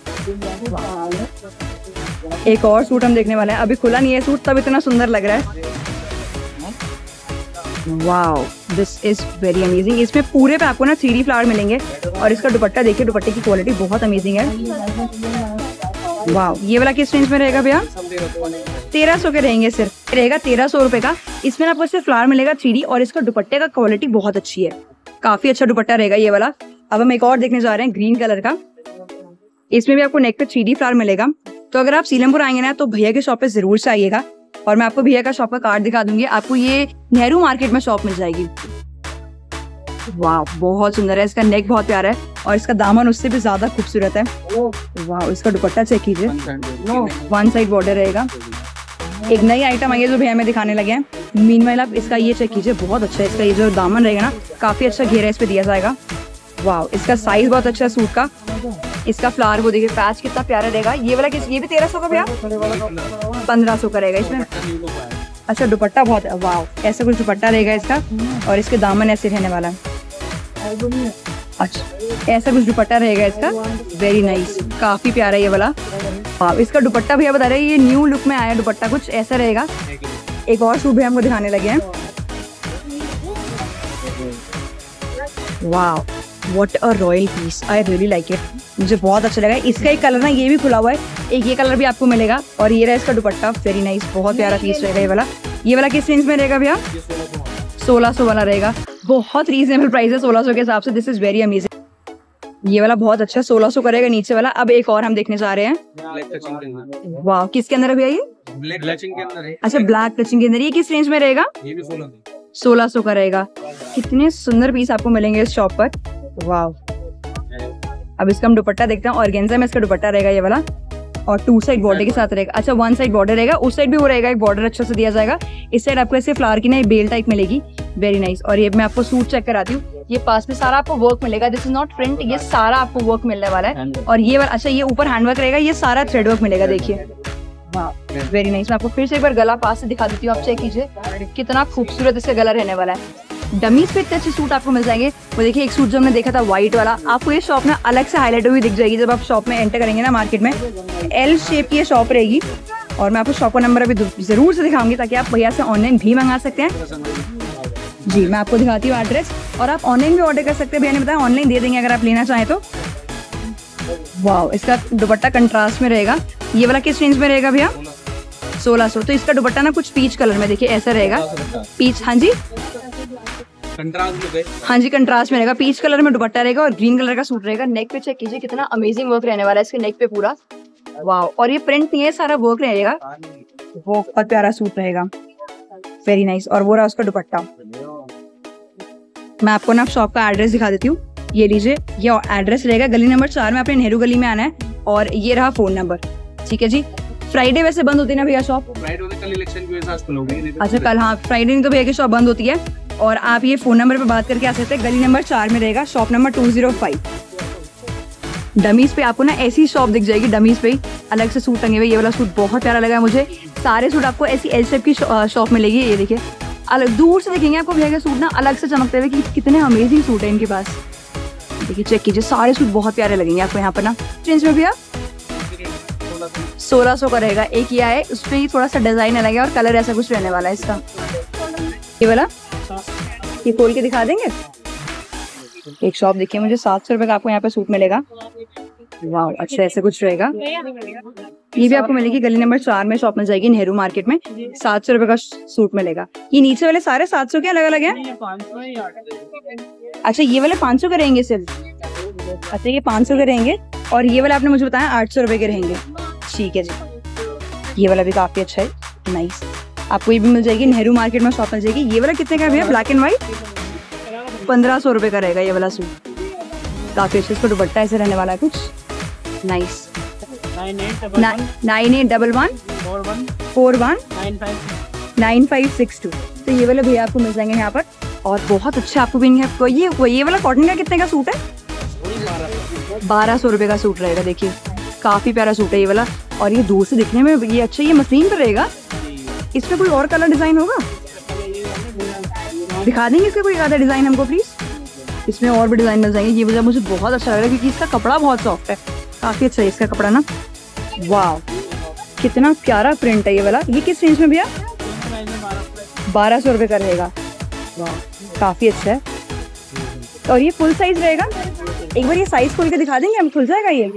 A: एक और सूट हम देखने वाले हैं, अभी खुला नहीं है सूट, तब इतना सुंदर लग रहा है। Wow, this is very amazing. इसमें पूरे पे आपको ना थ्री डी फ्लावर मिलेंगे और इसका दुपट्टा देखिए, दुपट्टे की क्वालिटी बहुत अमेजिंग है। वाओ, ये वाला किस रेंज में रहेगा भैया? तेरह सौ के रहेंगे, सिर्फ रहेगा तेरह सौ रुपए का। इसमें आपको सिर्फ फ्लावर मिलेगा थ्री डी और इसका दुपट्टे का क्वालिटी बहुत अच्छी है, काफी अच्छा दुपट्टा रहेगा ये वाला। अब हम एक और देखने जा रहे हैं ग्रीन कलर का। इसमें भी आपको नेक पे थ्री डी फ्लावर मिलेगा। तो अगर आप सीलमपुर आएंगे ना तो भैया के शॉप पे जरूर से आइएगा और मैं आपको भैया का शॉप का कार्ड दिखा दूंगी। आपको ये नेहरू मार्केट में शॉप मिल जाएगी। वाह, बहुत सुंदर है, इसका नेक बहुत प्यारा है और इसका दामन उससे भी ज्यादा खूबसूरत है। वाह, इसका दुपट्टा चेक कीजिए, वन साइड बॉर्डर रहेगा। एक नई आइटम आई है जो भैया में दिखाने लगे हैं। मीनवाइल आप इसका ये चेक कीजिए, बहुत अच्छा है। इसका ये जो दामन रहेगा ना, काफी अच्छा घेरा इस पे दिया जाएगा। वाह, इसका साइज बहुत अच्छा है सूट का। इसका फ्लावर वो देखिए, पैच कितना प्यारा रहेगा। ये वाला किस, ये भी तेरह सौ का भैया? पंद्रह सौ का रहेगा इसमें। अच्छा, दुपट्टा बहुत, वाह, ऐसा कुछ दुपट्टा रहेगा इसका और इसके दामन ऐसे रहने वाला है। अच्छा, ऐसा कुछ दुपट्टा रहेगा इसका, वेरी नाइस, काफी प्यारा ये वाला। वाह, इसका दुपट्टा भैया बता रहे हैं ये न्यू लुक में आया है, दुपट्टा कुछ ऐसा रहेगा। एक और सूट भैया हमको दिखाने लगे हैं। वाह, what a royal piece, I really like it, मुझे बहुत अच्छा लगा। इसका एक कलर ना ये भी खुला हुआ है, एक ये कलर भी आपको मिलेगा और ये रहा इसका दुपट्टा, वेरी नाइस, बहुत प्यारा पीस रहेगा ये वाला। ये वाला किस रेंज में रहेगा भैया? सोलह सौ वाला रहेगा, बहुत रीजनेबल प्राइस है सोलह सौ के हिसाब से। दिस इज वेरी अमेजिंग, ये वाला बहुत अच्छा, सोलह सौ का रहेगा नीचे वाला। अब एक और हम देखने जा रहे हैं। वाह, किसके अंदर है भैया ये?
C: ब्लैक टचिंग के अंदर है।
A: अच्छा, ब्लैक टचिंग के अंदर, ये किस रेंज में रहेगा?
C: ये भी सोलह
A: सोलह सौ का रहेगा। कितने सुंदर पीस आपको मिलेंगे इस शॉप पर। वाह, अब इसका हम दुपट्टा देखते हैं। ऑर्गेन्जा में इसका दुपट्टा रहेगा ये वाला और टू साइड बॉर्डर के साथ रहेगा। अच्छा, वन साइड बॉर्डर रहेगा, उस साइड भी वो रहेगा, एक बॉर्डर अच्छा से दिया जाएगा। इस साइड आपको ऐसे फ्लावर की ना बेल टाइप मिलेगी, वेरी नाइस। और ये मैं आपको सूट चेक कराती हूँ। ये पास में सारा आपको वर्क मिलेगा, दिस इज नॉट प्रिंट, ये सारा आपको वर्क मिलने वाला है। और ये वाला, अच्छा, ये ऊपर हैंडवर्क रहेगा, ये सारा थ्रेड वर्क मिलेगा, देखिए। वाह, वेरी नाइस। मैं आपको फिर से एक बार गला पास से दिखा देती हूँ, आप चेक कीजिए कितना खूबसूरत इसका गला रहने वाला है। डमीज पे इतने अच्छे सूट आपको मिल जाएंगे। वो देखिए, एक सूट जो हमने देखा था व्हाइट वाला, आपको ये शॉप में अलग से हाईलाइट हुई दिख जाएगी जब आप शॉप में एंटर करेंगे ना मार्केट में। एल शेप की ये शॉप रहेगी और मैं आपको शॉप का नंबर अभी जरूर से दिखाऊंगी ताकि आप भैया से ऑनलाइन भी मंगा सकते हैं। जी, मैं आपको दिखाती हूँ एड्रेस, और आप ऑनलाइन भी ऑर्डर कर सकते हैं। भैया ने बताया ऑनलाइन दे देंगे अगर आप लेना चाहें तो। वाह, इसका दुपट्टा कंट्रास्ट में रहेगा। ये वाला किस रेंज में रहेगा भैया? सोलह सौ। तो इसका दुपट्टा ना कुछ पीच कलर में, देखिए ऐसा रहेगा, पीच, हाँ जी, हाँ जी, कंट्रास्ट में रहेगा, पीच कलर में दुपट्टा रहेगा और ग्रीन कलर का सूट रहेगा। नेक पे चेक कीजिए कितना अमेजिंग वर्क रहने वाला है इसके नेक पे पूरा। वाह, और ये प्रिंट नहीं है, सारा वर्क रहेगा, बहुत प्यारा सूट रहेगा, वेरी नाइस। और वो रहा उसका दुपट्टा। मैं आपको ना शॉप का एड्रेस दिखा देती हूँ, ये लीजिए, ये एड्रेस रहेगा गली नंबर चार में, आपने नेहरू गली में आना है। और ये रहा फोन नंबर, ठीक है जी। फ्राइडे वैसे बंद होती है ना भैया शॉप?
C: फ्राइडे कल इलेक्शन की वजह से खुलोगी।
A: अच्छा, कल, हाँ, फ्राइडे नहीं तो भैया की शॉप बंद होती है। और आप ये फोन नंबर पे बात करके आ सकते हैं, गली नंबर चार में रहेगा, shop number two zero five. Dummies पे आपको ना ऐसी शॉप दिख जाएगी, डमीज पे अलग से सूट टंगे हुए। ये वाला सूट बहुत प्यारा लगा मुझे। सारे सूट आपको ऐसी एल शेप की शॉप मिलेगी। ये देखिए, अलग दूर से देखेंगे आपको भैया के सूट ना अलग से चमकते हुए कि कितने अमेजिंग सूट है इनके पास। देखिए, चेक कीजिए, सारे सूट बहुत प्यारे लगेंगे आपको यहाँ पर ना। रेंज में भैया सोलह सौ का रहेगा। एक ये है, उस पर ही थोड़ा सा डिजाइन अलग है और कलर ऐसा कुछ रहने वाला है इसका। ये वाला ये खोल के दिखा देंगे। एक शॉप देखिए, मुझे सात सौ रुपए का आपको यहाँ पे सूट मिलेगा। वाह, अच्छा, ऐसे कुछ रहेगा। ये भी आपको मिलेगी गली नंबर चार में, शॉप मिल जाएगी नेहरू मार्केट में। सात सौ रुपए का सूट मिलेगा। ये नीचे वाले सारे सात सौ के अलग अलग हैं। अच्छा, ये वाले पाँच सौ के रहेंगे सिर्फ। अच्छा, ये पाँच सौ के रहेंगे और ये वाला आपने मुझे बताया आठ सौ रुपए के रहेंगे। ठीक है जी, ये वाला भी काफी अच्छा है, नाइस। आपको ये भी मिल जाएगी नेहरू मार्केट में, शॉप मिल जाएगी। ये वाला कितने का भैया? ब्लैक एंड व्हाइट, पंद्रह सौ रुपए का रहेगा ये वाला सूट, काफी अच्छा। इसको दुपट्टा ऐसे रहने वाला है कुछ, nice. Nine eight double one four one nine five six two. तो ये वाला भैया आपको मिल जाएंगे यहाँ पर और बहुत अच्छा आपको भी है। ये ये वाला कॉटन का कितने का सूट है? बारह सौ रुपए का सूट रहेगा। देखिए, काफी प्यारा सूट है ये वाला। और ये दूर से दिखने में ये अच्छा, ये मशीन पर रहेगा। इसमें कोई और कलर डिजाइन होगा? दिखा देंगे इसका कोई आधा डिजाइन हमको प्लीज। इसमें और भी डिजाइन मिल जाएंगे। ये वजह मुझे बहुत अच्छा लग रहा है क्योंकि इसका कपड़ा बहुत सॉफ्ट है, काफी अच्छा है इसका कपड़ा ना। वाह, कितना प्यारा प्रिंट है ये वाला। ये किस रेंज में भैया? बारह सौ रुपए का रहेगा। काफी अच्छा है। और ये फुल साइज रहेगा। एक बार ये साइज खोल के दिखा देंगे हम, खुल जाएगा ये?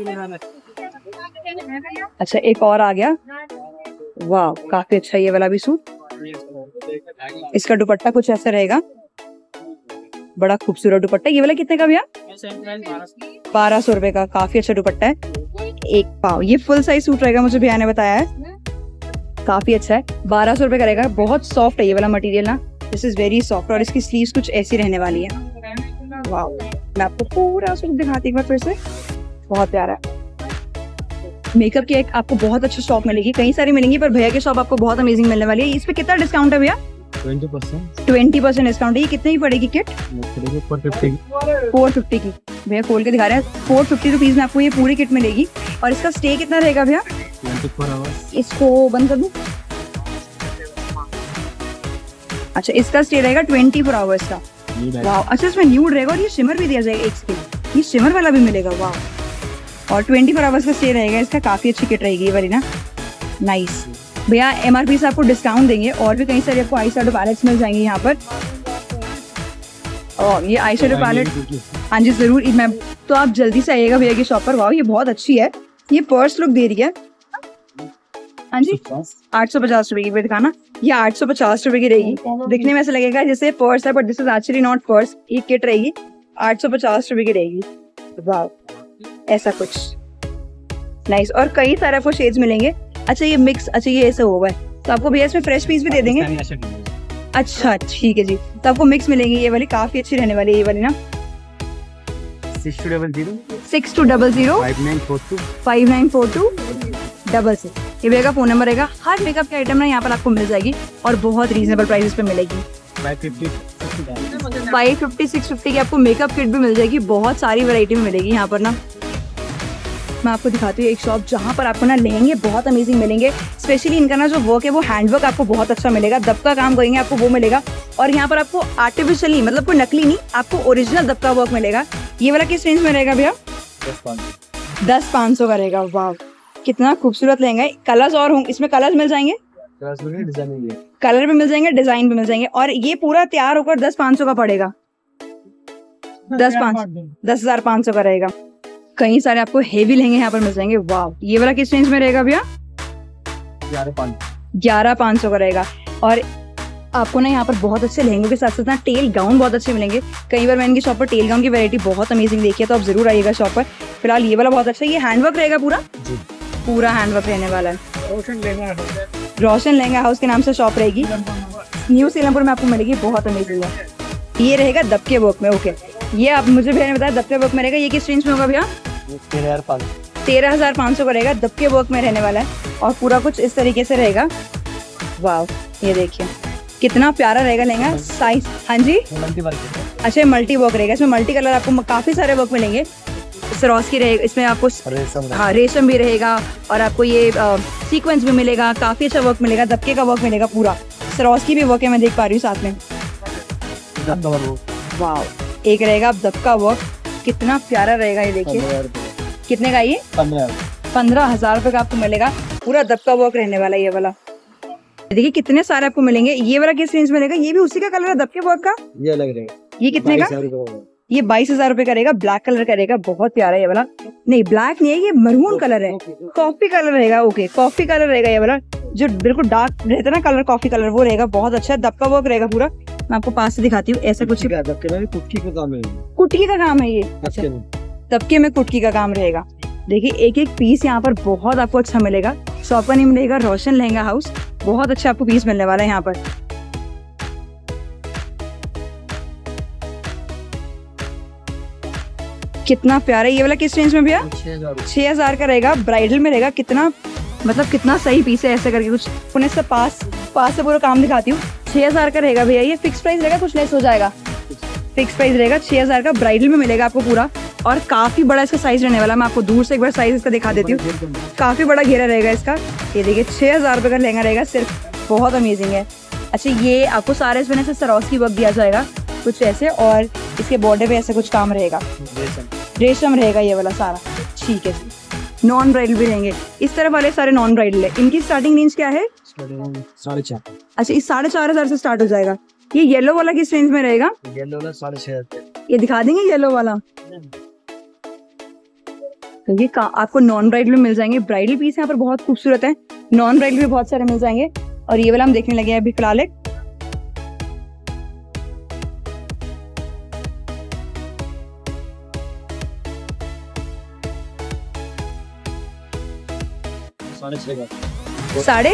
A: अच्छा एक और आ गया, वाह काफी अच्छा ये वाला भी सूट। इसका दुपट्टा कुछ ऐसा रहेगा, बड़ा खूबसूरत दुपट्टा। ये वाला कितने का भैया? बारह सौ रुपए का। काफी अच्छा दुपट्टा है। एक पाव ये फुल साइज सूट रहेगा, मुझे भैया ने बताया है। काफी अच्छा है, बारह सौ रुपए का रहेगा। बहुत सॉफ्ट है ये वाला मटेरियल ना, दिस इज वेरी सॉफ्ट। और इसकी स्लीव्स कुछ ऐसी रहने वाली है। वाह, मैं आपको पूरा सूट दिखाती हूँ एक बार फिर से। बहुत प्यारा है। मेकअप की एक आपको बहुत अच्छी शॉप मिलेगी, कई सारी मिलेंगी, पर भैया की शॉप आपको बहुत अमेजिंग मिलने वाली है। इस पे कितना डिस्काउंट है भैया?
C: Twenty percent
A: twenty percent discount है। ये कितने की पड़ेगी किट? फोर फिफ्टी की। भैया खोल के दिखा रहे हैं, फोर फिफ्टी रुपीज में आपको ये पूरी किट मिलेगी। और इसका स्टे कितना रहेगा भैया?
C: Twenty four hours.
A: इसको बंद कर दूं? अच्छा इसका स्टे रहेगा ट्वेंटी फोर आवर्स का। वाह, अच्छा इसमें न्यूड रहेगा और ये शिमर भी दिया जाएगा एक स्किन, ये शिमर वाला भी मिलेगा। वाह, और ट्वेंटी फोर आवर्स का स्टे रहेगा इसका। काफी अच्छी किट रहेगी ये वाली ना, नाइस। भैया एमआरपी से आपको डिस्काउंट देंगे। और भी कई सारे आपको आई शैडो पैलेट्स मिल जाएंगे यहाँ पर। और ये आई शैडो पैलेट, हाँ जी जरूर मैम, तो आप जल्दी से आइएगा भैया की शॉप पर। वाह ये बहुत अच्छी है, ये पर्स लुक दे रही है। हाँ जी आठ सौ पचास रुपए की पे दिखाना, ये आठ सौ पचास रुपए की रहेगी। दिखने में ऐसा लगेगा जैसे पर्स है, but this is actually not purse. ये किट रहेगी, आठ सौ पचास रुपए की रहेगी। वाह, ऐसा कुछ नाइस। और कई सारे आपको शेड्स मिलेंगे। अच्छा ये मिक्स, अच्छा ये ऐसा हुआ है, तो आपको भैया इसमें फ्रेश पीस भी दे देंगे। अच्छा ठीक है जी, तो आपको मिक्स मिलेंगी ये वाली, काफी अच्छी रहने वाली है ये वाली ना।
C: Six two double zero
A: six two double zero
C: five nine four two
A: five nine four two double six ये भैया का फोन नंबर रहेगा। हर मेकअप की आइटम ना यहाँ पर आपको मिल जाएगी और बहुत रीजनेबल प्राइसेस पे मिलेगी।
C: Five fifty
A: five fifty six fifty की आपको मेकअप किट भी मिल जाएगी। बहुत सारी वैरायटी में मिलेगी यहाँ पर ना। मैं आपको दिखाती हूँ एक शॉप जहाँ पर आपको ना लहंगे बहुत अमेजिंग मिलेंगे। स्पेशली इनका ना जो वर्क है वो हैंड वर्क आपको बहुत अच्छा मिलेगा। दबका काम करेंगे आपको वो मिलेगा। और यहाँ पर आपको आर्टिफिशियली, मतलब कोई नकली नहीं, आपको ओरिजिनल दबका वर्क मिलेगा। ये वाला किस रेंज में रहेगा भैया? दस पाँच सौ का रहेगा। वाह कितना खूबसूरत लहंगा है। कलर्स और होंगे इसमें, कलर्स मिल जाएंगे, कलर भी मिल जाएंगे, डिजाइन भी मिल जाएंगे। और ये पूरा तैयार होकर दस पाँच सौ का पड़ेगा। दस पाँच दस हजार पाँच सौ का रहेगा। कई सारे आपको हेवी लहंगे यहाँ पर मिल जाएंगे। वाह, ये वाला किस रेंज में रहेगा भैया? ग्यारह पाँच सौ का रहेगा। और आपको ना यहाँ पर बहुत अच्छे लहंगों के साथ साथ ना टेल गाउन बहुत अच्छे मिलेंगे। कई बार मैंने इनकी शॉप पर टेल गाउन की वैरायटी बहुत अमेजिंग देखी है, तो आप जरूर आइएगा शॉप पर। फिलहाल ये वाला बहुत अच्छा है, ये हैंडवर्क रहेगा पूरा जी, पूरा हैंडवर्क रहने वाला है।
C: रोशन लहंगा
A: रोशन लहंगा हाउस के नाम से शॉप रहेगी, न्यू सीलमपुर में आपको मिलेगी। बहुत अमेजिंग है। ये रहेगा दबके वर्क में। ओके, ये आप मुझे भैया ने बताया दबके वर्क में रहेगा। ये किस रेंज में होगा भैया? तेरह हजार पाँच सौ का रहेगा। दबके वर्क में रहने वाला है और पूरा कुछ इस तरीके से रहेगा। वाह, ये देखिए कितना प्यारा रहेगा लहंगा। साइज, हाँ जी अच्छा मल्टी वर्क रहेगा। इसमें मल्टी कलर आपको काफी सारे वर्क मिलेंगे। सरोस की रहेगा, इसमें आपको हाँ रेशम भी रहेगा और आपको ये सीक्वेंस भी मिलेगा। काफी अच्छा वर्क मिलेगा, दबके का वर्क मिलेगा पूरा। सरोस की भी वर्क है, मैं देख पा रही हूँ साथ में। वाह, एक रहेगा अब दबका वर्क, कितना प्यारा रहेगा। ये देखिए कितने का? ये पंद्रह हजार रुपए का आपको मिलेगा। पूरा दबका वर्क रहने वाला ये वाला। देखिए कितने सारे आपको मिलेंगे। ये वाला किस रेंज में रहेगा? ये भी उसी का कलर है दबके वर्क का।
C: ये अलग रहेगा।
A: ये कितने का? ये बाईस हजार रुपए का रहेगा। ब्लैक कलर का रहेगा, बहुत प्यारा ये वाला। नहीं ब्लैक नहीं है, ये मरून कलर है, कॉफी कलर रहेगा। ओके, कॉफी कलर रहेगा ये वाला, जो बिल्कुल डार्क रहता है ना कलर, कॉफी कलर, वो रहेगा। बहुत अच्छा दबका वर्क रहेगा पूरा। मैं आपको पास से दिखाती हूँ। ऐसा कुछ
C: कुटकी का काम है,
A: कुटकी का काम है ये। अच्छा, दबके में कुटकी का काम रहेगा। देखिए एक एक पीस यहाँ पर बहुत आपको अच्छा मिलेगा। शॉप का नेम रहेगा रोशन लहंगा हाउस। बहुत अच्छा आपको पीस मिलने वाला है यहाँ पर। कितना प्यारा। ये वाला किस रेंज में भैया? छह हजार का रहेगा। ब्राइडल में रहेगा। कितना मतलब कितना सही पीस है। ऐसे करके कुछ पुणे से पास पास से पूरा काम दिखाती हूँ। छह हजार का रहेगा भैया। ये फिक्स प्राइस रहेगा, कुछ लेस हो जाएगा? फिक्स प्राइस रहेगा छह हजार का। ब्राइडल में मिलेगा आपको पूरा और काफी बड़ा इसका साइज रहने वाला। मैं आपको दूर से एक बार साइज इसका दिखा देती हूँ। काफी बड़ा घेरा रहेगा इसका। ये देखिए छह हजार रुपए का लहंगा रहेगा सिर्फ। बहुत अमेजिंग है। अच्छा, ये आपको सारे इसमें से सरोस की वर्क दिया जाएगा कुछ ऐसे, और इसके बॉर्डर पे ऐसे कुछ काम रहेगा। रेशम रहेगा ये वाला सारा। ठीक है, नॉन ब्राइडल भी रहेंगे। इस तरह वाले सारे नॉन ब्राइडल है। इनकी स्टार्टिंग रेंज क्या है?
C: साढ़े चार।
A: अच्छा, इस साढ़े चार हजार से स्टार्ट हो जाएगा। ये येलो वाला किस रेंज में रहेगा?
C: येलो वाला साढ़े छह हजार।
A: ये दिखा देंगे येलो वाला। तो ये आपको नॉन ब्राइडल में मिल जाएंगे। ब्राइडल पीस यहाँ पर बहुत खूबसूरत है, नॉन ब्राइडल भी बहुत सारे मिल जाएंगे। और ये वाला हम देखने लगे हैं अभी फिलहाल। एक साढ़े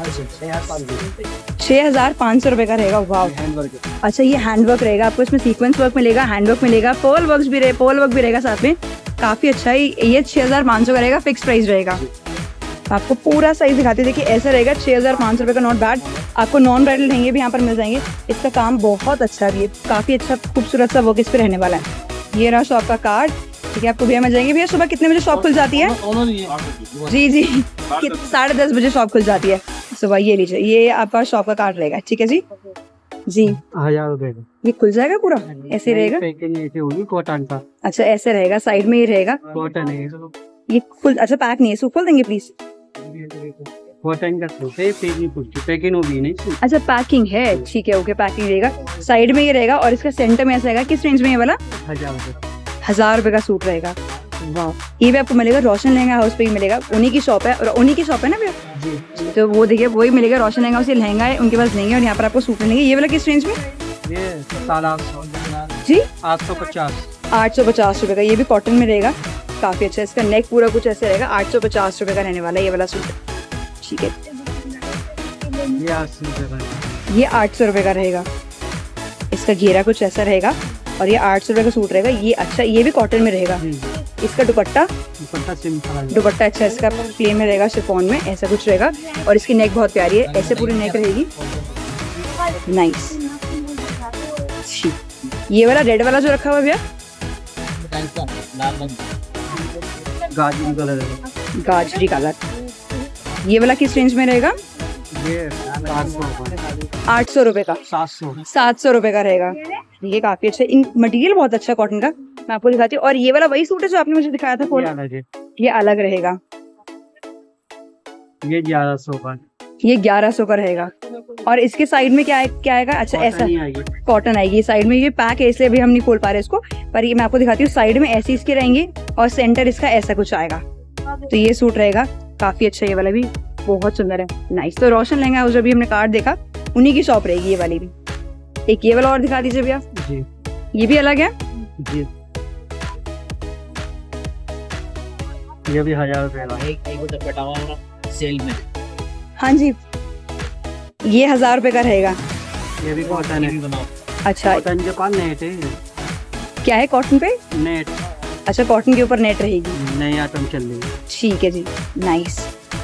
A: छह हजार पाँच सौ रुपए का रहेगा। वाह, अच्छा ये हैंडवर्क रहेगा, आपको इसमें सीक्वेंस वर्क मिलेगा, हैंडवर्क मिलेगा, पर्ल वर्क भी रहे पर्ल वर्क भी रहेगा साथ में। काफी अच्छा है ये। छह हजार पाँच सौ का रहेगा, फिक्स प्राइस रहेगा। आपको पूरा साइज दिखाते देखिए, ऐसा रहेगा छह हजार पाँच सौ रुपए का, नॉट बैड। आपको नॉन ब्राइडल लहंगे भी यहाँ पर मिल जाएंगे। इसका काम बहुत अच्छा है, काफी अच्छा खूबसूरत सा वर्क इस पे रहने वाला है। ये रहा शॉप का कार्ड। ठीक है, आपको भैया मिल जाएंगे। भैया सुबह कितने बजे शॉप खुल जाती है? जी जी, साढ़े दस बजे शॉप खुल जाती है सुबह। ये लीजिए, ये आपका शॉप का कार्ड रहेगा। ठीक है जी जी,
C: हजार रुपए
A: ये खुल जाएगा पूरा, ऐसे रहेगा।
C: ऐसे होगी कॉटन का।
A: अच्छा ऐसे रहेगा, साइड में ही रहेगा,
C: कॉटन है
A: ये फुल। अच्छा पैक नहीं है, सूख खोल देंगे प्लीज।
C: कॉटन का सूट है, पैकिंग पैकिंग होगी नहीं।
A: अच्छा पैकिंग है, ठीक है ओके, पैकिंग रहेगा। साइड में ये रहेगा और इसका सेंटर में ऐसा रहेगा। किस रेंज में ये वाला?
C: हजार रुपए
A: हजार रुपए का सूट रहेगा। वाह, ये भी आपको मिलेगा रोशन लहंगा हाउस पे ही मिलेगा। उन्हीं की शॉप है, और उन्हीं की शॉप है ना भैया जी, तो वो देखिए वही मिलेगा। रोशन लहंगा हाउस ये लहंगा है, उनके पास लेंगे और यहाँ पर आपको सूट मिलेंगे। ये वाला किस रेंज में?
C: ये सात
A: जी
C: आठ सौ पचास
A: आठ सौ पचास रुपए का। ये भी कॉटन में रहेगा, काफी अच्छा। इसका नेक पूरा कुछ ऐसे रहेगा। आठ सौ पचास रुपए का रहने वाला ये वाला सूट। ठीक है, ये आठ सौ रुपए का रहेगा। इसका घेरा कुछ ऐसा रहेगा और ये आठ सौ रुपए का सूट रहेगा। ये अच्छा, ये भी कॉटन में रहेगा। इसका दुपट्टा
C: दुपट्टा सिंपल
A: दुपट्टा अच्छा इसका प्लेन में रहेगा, शिफॉन में ऐसा कुछ रहेगा। और इसकी नेक बहुत प्यारी है, ऐसे पूरी नेक रहेगी, नाइस। ये वाला रेड वाला जो रखा हुआ है भैया,
C: गाजरी कलर है,
A: गाजरी कलर। ये वाला किस रेंज में रहेगा?
C: ये
A: आठ सौ रुपए का,
C: सात सौ
A: सात सौ रुपए का रहेगा। ये काफी अच्छा, इन मटेरियल बहुत अच्छा कॉटन का, मैं आपको दिखाती हूँ। और ये वाला वही सूट है जो आपने मुझे दिखाया था,
C: ये अलग है,
A: ये अलग रहेगा।
C: ये ग्यारह सौ का,
A: ये ग्यारह सौ का रहेगा। और इसके साइड में क्या है, क्या आएगा? अच्छा ऐसा कॉटन आएगी साइड में। ये पैक है इसलिए अभी हम नहीं खोल पा रहे इसको, पर ये मैं आपको दिखाती हूँ। साइड में ऐसे इसके रहेंगे और सेंटर इसका ऐसा कुछ आएगा। तो ये सूट रहेगा काफी अच्छा, ये वाला भी बहुत सुंदर है, नाइस। तो रोशन लहंगा जो भी हमने कार्ड देखा, उन्हीं की शॉप रहेगी ये वाली भी। एक ये वाला और दिखा दीजिए भैया
C: जी,
A: ये भी अलग है
C: जी। ये भी हजार रुपए का, एक एक दुपट्टा वाला सेल में।
A: हाँ जी, ये हजार रुपए का रहेगा।
C: ये भी कॉटन है।
A: अच्छा,
C: कॉटन के पास नेट है।
A: क्या है कॉटन पे?
C: नेट।
A: अच्छा, कॉटन के ऊपर नेट रहेगी,
C: नई आइटम चल रही है।
A: ठीक है जी, नाइस।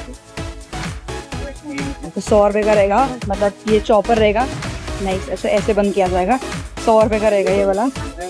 A: तो सौ रुपए का रहेगा, मतलब ये चॉपर रहेगा, नाइस। अच्छा ऐसे बंद किया जाएगा, सौ रुपए का रहेगा ये वाला।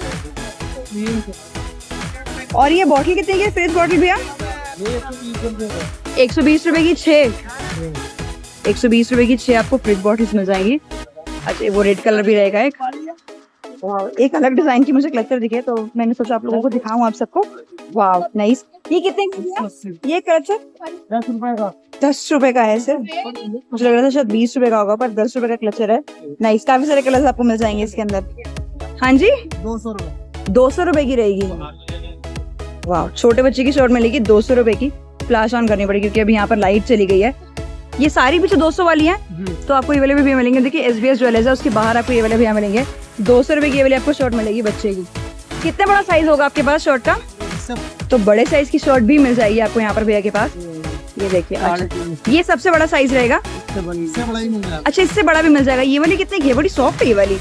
A: और ये बॉटल कितने की है फ्रिज बॉटल भैया? एक सौ बीस रुपए की छः, एक सौ बीस रुपए की छः आपको फ्रिज बॉटल्स मिल जाएंगी। अच्छा वो रेड कलर भी रहेगा एक, एक अलग डिजाइन की मुझे क्लचर दिखे तो मैंने सोचा आप लोगों को दिखाऊं आप सबको। वाह नाइस। ये कितने का? ये क्लचर
C: दस रुपए का,
A: दस रुपए का है सर, मुझे लग रहा था शायद बीस रुपए का होगा, पर दस रुपए का क्लचर है, नाइस। काफी सारे कलर्स आपको मिल जाएंगे इसके अंदर। हाँ जी,
C: दो सौ रुपए
A: दो सौ रुपए की रहेगी। वाह, छोटे बच्चे की शर्ट मिलेगी दो सौ रुपए की। फ्लैश ऑन करनी पड़ेगी क्योंकि अभी यहाँ पर लाइट चली गई है। ये सारी पीछे दो सौ वाली है, तो आपको ये वाले भी मिलेंगे। देखिए एस बी एस ज्वेलर्स है, उसके बाहर आपको ये वाले भी मिलेंगे। दो सौ रुपए की ये वाली आपको शर्ट मिलेगी बच्चे की। कितने बड़ा साइज होगा आपके पास शर्ट का? तो बड़े साइज की शर्ट भी मिल जाएगी आपको यहाँ पर भैया के पास। ये देखिए, अच्छा ये सबसे बड़ा साइज रहेगा। अच्छा इससे बड़ा भी मिल जाएगा। ये वाली कितने की है? बड़ी सॉफ्ट है ये वाली।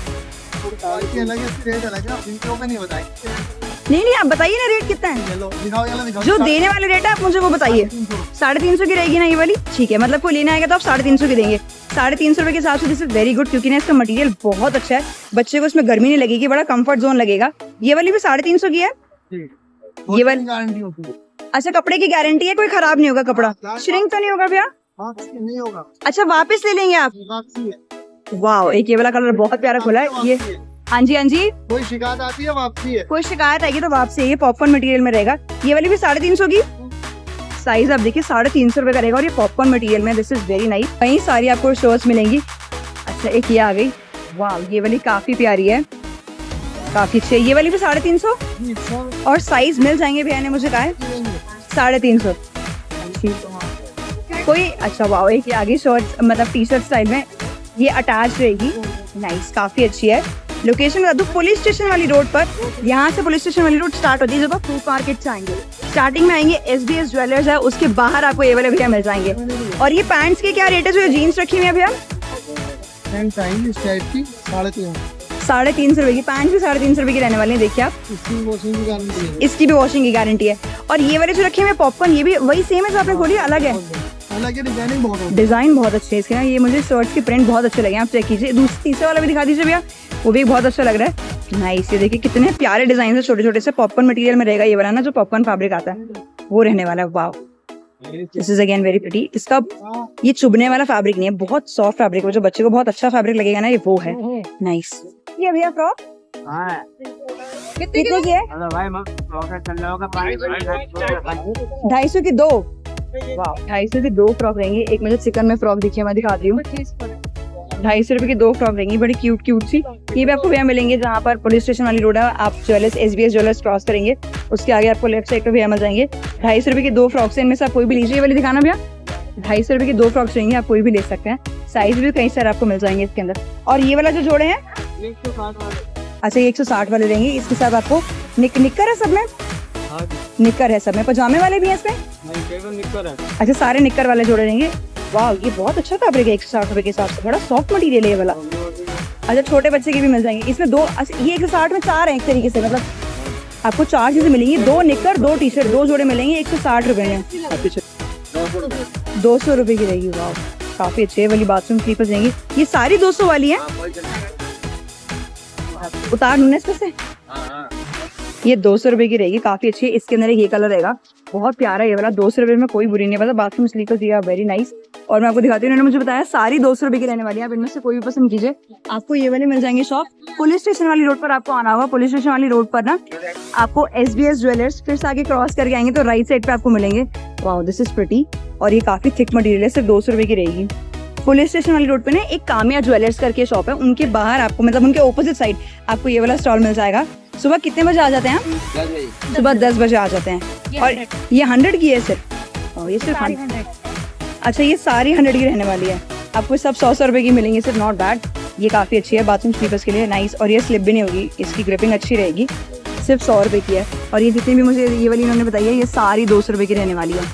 A: नहीं नहीं आप बताइए ना रेट कितना है, जो देने वाले रेट है आप मुझे वो बताइए। साढ़े तीन सौ की रहेगी ना ये वाली, ठीक है। मतलब कोई लेना आएगा तो आप साढ़े तीन सौ की देंगे। साढ़े तीन सौ रुपए के हिसाब से दिस इज वेरी गुड, क्योंकि ना इसका मटेरियल बहुत अच्छा है, बच्चे को इसमें गर्मी नहीं लगेगी, बड़ा कंफर्ट जोन लगेगा। ये वाली भी साढ़े तीन सौ की है। ये वाली गारंटी होती है? अच्छा कपड़े की गारंटी है, कोई खराब नहीं होगा कपड़ा, श्रिंक तो नहीं होगा भैया? नहीं होगा। अच्छा वापस ले लेंगे आप? वाह, एक ये वाला कलर बहुत प्यारा खुला है ये। हाँ जी हाँ जी,
D: कोई शिकायत आती है वापसी है?
A: कोई शिकायत आएगी तो वापसी है। ये पॉपकॉर्न मटेरियल में रहेगा। ये वाली भी साढ़े तीन सौ की, साइज आप देखिए साढ़े तीन सौ रुपए का रहेगा और ये पॉपकॉर्न मटेरियल में, दिस इज वेरी नाइस। वही सारी आपको शर्ट्स मिलेंगी। अच्छा एक ये आ गई, वाह, ये वाली काफी प्यारी है, काफी अच्छी है। ये वाली भी साढ़े तीन सौ और साइज मिल जाएंगे भैया ने मुझे कहा है साढ़े तीन सौ। कोई अच्छा वाह, एक आगे शॉर्ट मतलब टी शर्ट स्टाइल में ये अटैच रहेगी, नाइस, काफी अच्छी है। लोकेशन बता दूं, पुलिस स्टेशन वाली रोड पर, यहाँ से पुलिस स्टेशन वाली रोड स्टार्ट होती है जब आप फ्रूट मार्केट से आएंगे, स्टार्टिंग में आएंगे एस बी एस ज्वेलर्स है, उसके बाहर आपको ये वाले भैया मिल जाएंगे। और ये पैंट्स के क्या रेट है जो जीन्स रखी हुई है भैया?
D: साढ़े तीन
A: साढ़े तीन सौ रुपए की पैंट भी साढ़े तीन सौ रुपए की रहने वाली है। देखिए आप,
D: इसकी वॉशिंग की गारंटी है।
A: इसकी भी वॉशिंग की गारंटी है। और ये वाले जो रखे हुए पॉपकॉर्न, ये भी वही सेम है जो आपने खोली, अलग है,
D: अलग है, डिजाइनिंग बहुत है।
A: डिजाइन बहुत अच्छे है इसके ना। ये मुझे शर्ट्स के प्रिंट बहुत अच्छे लगे, आप चेक कीजिए। दूसरा तीसरा वाला भी दिखा दीजिए भैया, वो भी बहुत अच्छा लग रहा है, नाइस। ये देखिए कितने प्यारे डिजाइन है, छोटे छोटे से पॉपकॉर्न मटेरियल में रहेगा ये वाला ना, जो पॉपकॉर्न फैब्रिक आता है वो रहने वाला है। Wow, this is again very pretty. इसका ये चुभने वाला फैब्रिक नहीं है, बहुत सॉफ्ट फैब्रिक है, जो बच्चे को बहुत अच्छा फैब्रिक लगेगा ना, ये वो है, नाइस। ये भैया फ्रॉक कितने की है? ढाई सौ की दो, ढाई सौ की दो फ्रॉक रहेंगी। एक मुझे चिकन में फ्रॉक दिखी है, मैं दिखाती हूँ, ढाई सौ रुपए की दो फ्रॉक रहेंगी, बड़ी क्यूट क्यूट सी। ये भी आपको भैया मिलेंगे जहाँ पर पुलिस स्टेशन वाली रोड है, आप jewellers S B S jewellers cross करेंगे, उसके आगे आपको लेफ्ट साइड पे भैया मिल जाएंगे। ढाई सौ रुपए की दो फ्रॉक्स, इनमें से आप कोई भी लीजिए। वाली दिखाना भैया, ढाई सौ रुपए की दो फ्रॉक्स रहेंगे, आप कोई भी ले सकते हैं, साइज भी कई सारे आपको मिल जाएंगे इसके अंदर। और ये वाला जो जोड़े हैं, अच्छा ये एक सौ साठ वाले रहेंगे। इसके साथ आपको निक, निक्कर है सब में, निक्कर है सब में, पजामे वाले भी हैं इसमें, अच्छा सारे निक्कर वाले जोड़े रहेंगे। वाह, ये बहुत अच्छा फैब्रिक है, एक सौ साठ रुपए के हिसाब से, बड़ा सॉफ्ट मटेरियल है ये वाला। अच्छा छोटे बच्चे की भी मिल जाएंगे इसमें दो। अच्छा ये एक सौ साठ में चार है एक तरीके से, मतलब आपको चार चीजें मिलेंगी, दो निक्कर, दो टी शर्ट, दो जोड़े मिलेंगे एक सौ साठ रुपए में, दो सौ रुपए की रहेगी। वाह, काफी अच्छे वाली बाथरूम स्लीपर्स रहेंगी, ये सारी दो सौ वाली है। उतार लूं इसमें से, ये दो सौ रुपए की रहेगी, काफी अच्छी है। इसके अंदर ये कलर रहेगा, बहुत प्यारा है ये वाला, दो सौ रुपए में कोई बुरी नहीं है, बाथरूम स्लीपर्स दिया, वेरी नाइस। और मैं आपको दिखाती हूँ, उन्होंने मुझे बताया सारी दो सौ रुपए की रहने वाली है, आप इनमें से कोई भी पसंद कीजिए। आपको ये वाले मिल जाएंगे शॉप पुलिस स्टेशन वाली रोड पर, आपको आना होगा पुलिस स्टेशन वाली रोड पर ना, आपको एस बी एस ज्वेलर्स, फिर से आगे क्रॉस करके आएंगे तो राइट साइड पे आपको मिलेंगे। Wow, this is pretty. और ये काफी थिक मटेरियल है, सिर्फ दो सौ रुपए की रहेगी। पुलिस स्टेशन वाली रोड पे ना एक कामिया ज्वेलर्स करके शॉप है, उनके बाहर आपको मतलब उनके ऑपोजिट साइड आपको ये वाला स्टॉल मिल जाएगा। सुबह कितने बजे आ जाते हैं आप? सुबह दस बजे आ जाते हैं। और ये हंड्रेड की है सिर्फ, और ये सिर्फ हंड्रेड, अच्छा ये सारी हंड्रेड की रहने वाली है, आपको सब सौ सौ रुपए की मिलेंगी सिर्फ, नॉट बैड। ये काफी अच्छी है बाथरूम स्लीपर्स के लिए, नाइस। और ये स्लिप भी नहीं होगी, इसकी ग्रिपिंग अच्छी रहेगी, सिर्फ सौ रुपए की है। और ये जितनी भी मुझे ये वाली इन्होंने बताई है, ये सारी दो सौ रुपए की रहने वाली है।